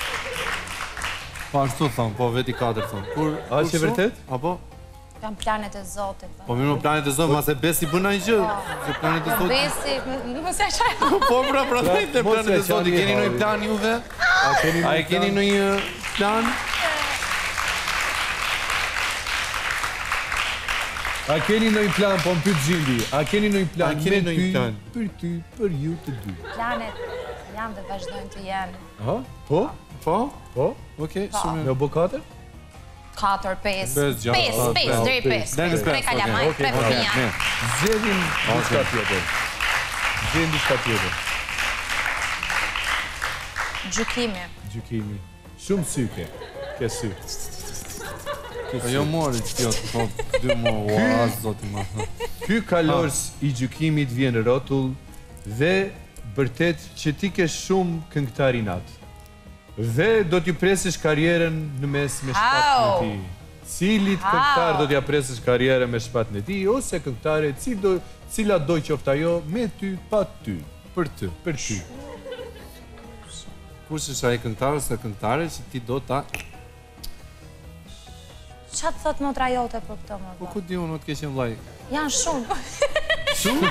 Po ashtu thonë, po veti katër thonë. A që vërtet? Apo? Jam planet e Zotit. Po mirë planet e Zotit, mase besi bëna një gjë. Se planet e Zotit... Besi, mëse qaj. Po pra dhejtë planet e Zotit, keni në një plan juve? A e keni në një plan? A keni në një plan, po më pytë Gjindi, a keni në një plan A keni në një plan? Për ty, për ju të dy. Planet janë dhe vazhdojnë të jenë. Aha, po? Po? Po? Okej, shumë. Me o bo 4? 4, 5, 5, 5, 5, deri 5. 3 kalamaj, 3 fëmija. Zgjedhim diçka tjetër. Zgjedhim diçka tjetër. Gjykimi. Shumë syke. Ke sy. Po jo mori qëtjot, po 2 mua, zoti ma. Ky kalors i gjykimit vjen rotull dhe bërtet që ti ke shumë këngëtar i natë. Dhe do t'ju presësh karierën në mes me shpatën e ti. Cilit këngëtar do t'ja presësh karierën me shpatën e ti, ose këngëtare cila do qofta jo me ty, pa ty. Për ty. Kush është ai këngëtar ose këngëtare që ti do ta... Qa të thot motra jote për këto më Po ku di unë të keqen vlaj? Janë shumë. Shumë?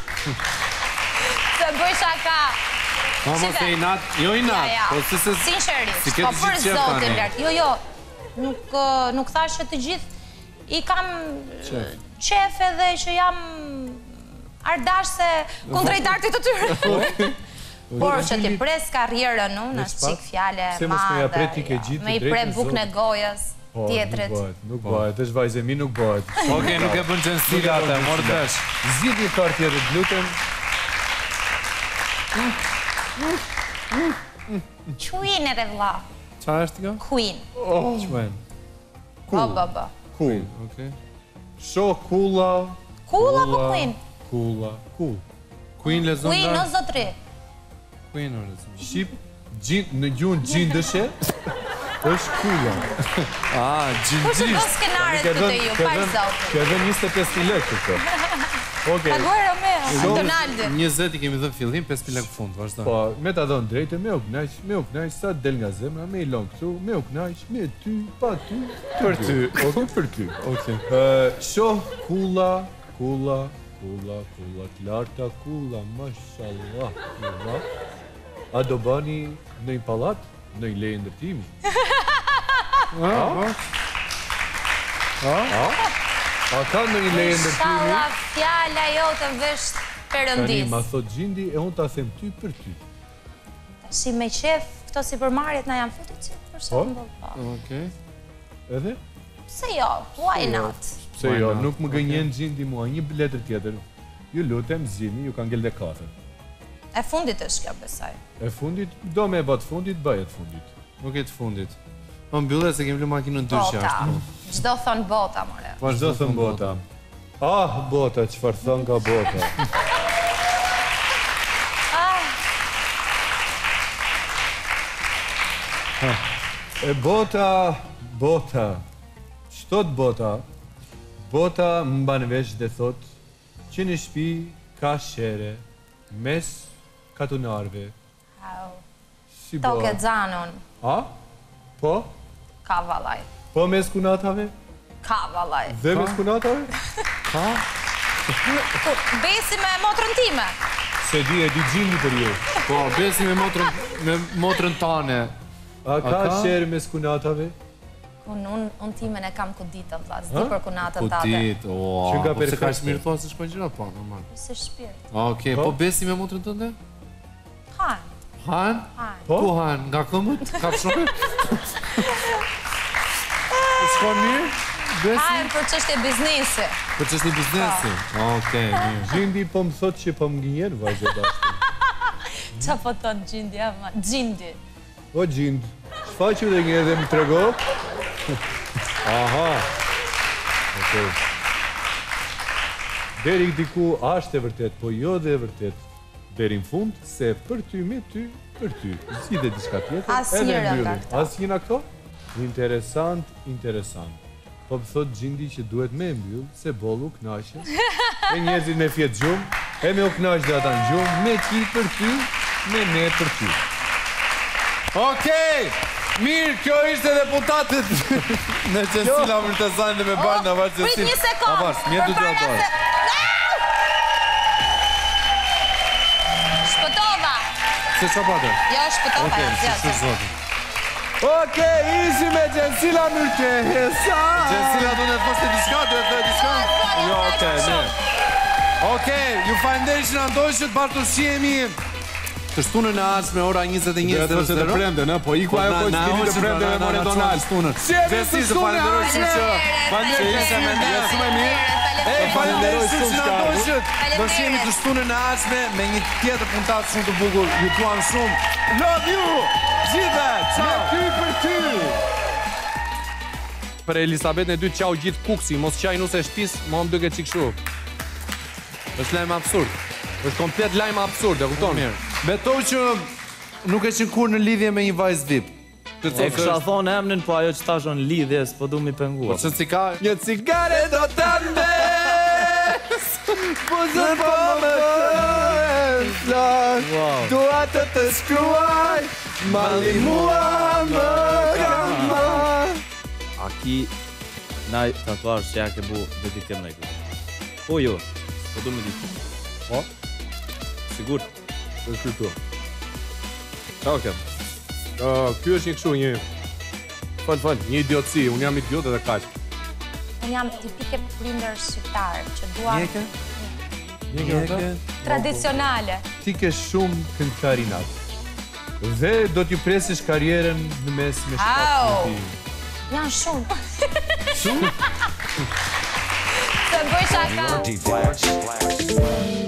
Se bëj shaka. Mama se i natë, jo i natë. Po se se... Sinqerisht, po për zotin lartë. Jo, nuk thash që të gjithë i kam qef edhe që jam ardashse kundrejtartit të tyre. Por që ti pres karrierën unë, është qik fjale madhe, me i pre buk në gojës. tjetrit. Nuk bëhet, është vajzë mi nuk bëhet. Okej, nuk e bën Gjensila atë, morë të vesh. Zgjidh një kartë tjetër të lutem. Queen e vlla. Qa është kjo? Queen. Çmen. Ba. Cool. Okej. Shoh kulla. Cool apo Queen? Kulla. Cool. Queen lezon Queen o nga... zotri? Queen o lezon. Shqip, në gjuhën gjindëshe, është kulla. Kush e do skenaret këtë ju, parë zotë? Kjo edhe 25.000 lekë këtë. Okej. Paguaj Romeo, Donaldi. 20 i kemi dhënë fillim, 5.000 lekë fund, vazhdo. Po, me ta dhënë drejtë, me u knaq, sa del nga zemra, me i lon këtu, me u knaq, me ty, pa ty, për ty. Okej, për ty. Okej. Shoh kulla, t'larta kulla, mashallah, kulla. A do bani në një pallat, në një lejë ndërtimi? A ka në një lejë ndërtimi? Inshallah, fjala jote vësht Tani, perëndis. ma thot gjindi, e unë ta them ty për ty. Si me qef, këto si përmarrjet na janë futur qit, për shembull. Okej. Edhe? Pse jo? Why not? Pse jo, nuk më gënjen gjindi mua, një letër tjetër. Ju lutem, zgjidhni, ju ka ngel dhe kafe. E fundit është kjo besoj. E fundit, do me e bat fundit, bëjet fundit. Nuk e të fundit. Më mbyllë se kemi lë makinën 2 Bota. qashtë. Çdo thon bota, more. Vazhdo thën bota. Ah, bota, çfarë thon nga bota? E bota, ç'thot bota? Bota mban vesh dhe thot që në shtëpi ka shere mes katunarve. Au. Si Toke zanon. A? Po? Ka vallaj. Po mes kunatave? Ka vallaj. Dhe mes kunatave? Besi me motrën time. Se di, e di gjindi për ju. Po, besi me motrën tane. A ka shere mes kunatave? Unë timen e kam kuditë, vlla, s'di për kunatën tate. Kudit, Që nga po se ka perfekte. shmirë thua se shpën gjëra, po, normal. Si shpirt. Okej, po besi me motrën tënde? Han. Han? Po? Ku han? Nga këmbët? Kafshonit? Shkon mirë? Besi? Han për çështje biznesi. Për çështje biznesi? Okej, mirë. Gjindi po më thot që po më gënjen vajzë dashur. Qa po ton gjindi, ama? Gjindi. O gjind, shfaqu dhe një edhe më trego. Aha. Okej. Deri diku ashtë e vërtet, po jo dhe e vërtet. Deri në fund, se për ty me ty, për ty. Zgjidhe diçka tjetër. Asnjëra nga këto. Asnjëra këto? Interesant. Po më thot gjindi që duhet me mbyll, se bollu knaqe. E njerëzit me fjetë gjumë, e me u knaq dhe ata në gjumë, me ti për ty, me ne për ty. Okej! Mirë, kjo ishte deputatët në Gjensila Mërtazani dhe me barë në varë Prit një sekundë. Avars, mjetë du të avarë. Shpëtova. Se që patë? Jo, shpëtova. Okej, jo, si jo. shë zotë. Okej, ishi me Gjensila Mërtazani. Gjensila du në të poste diska, du e të diska? Jo, okej, mirë. Okej, ju falenderit që në ndoshët, bashkë shihemi të shtunën e ashme ora 21:00. premte, po iku ajo kohë stili të premte me more Donald. Gjesi, të falenderoj shumë që ishe me ne. Shumë e mirë. Falenderoj shumë që në ndoshët. Do shihemi të shtunën e ashme me një tjetër puntat shumë të bukur. Ju duam shumë. Love you! Gjithë! Ciao! Ty për ty. Për Elisabetën e dytë qau gjithë kuksi, mos qaj nuse shtëpis, më më duke qikëshu. Është lajm absurd. Është komplet lajm absurd, e kupton? Mirë. Betoj që nuk e qenë kur në lidhje me një vajzë VIP. E kësha thonë emnin, po ajo që tashon lidhje, s'po du mi pengua. Po që si ka... Një cigare do të ndes, po zën po më flak, dua të shkruaj, mali mua më kama. Aki, naj tatuar që ja ke bu dedikim në i këtë. Po jo, s'po du mi ditë. Po? Sigur. Është këtu. Okej. Ky është një kështu një... Fal, një idiotësi, unë jam idiot edhe kaq. Unë jam tipike prindër shqiptar, që duam Njëke. tradicionale. Ti ke shumë këngëtarinat. Dhe do t'ju presish karierën në mes me shtatë Au! ti. Janë shumë. Shumë? Se bëj shaka. Milorti Flash.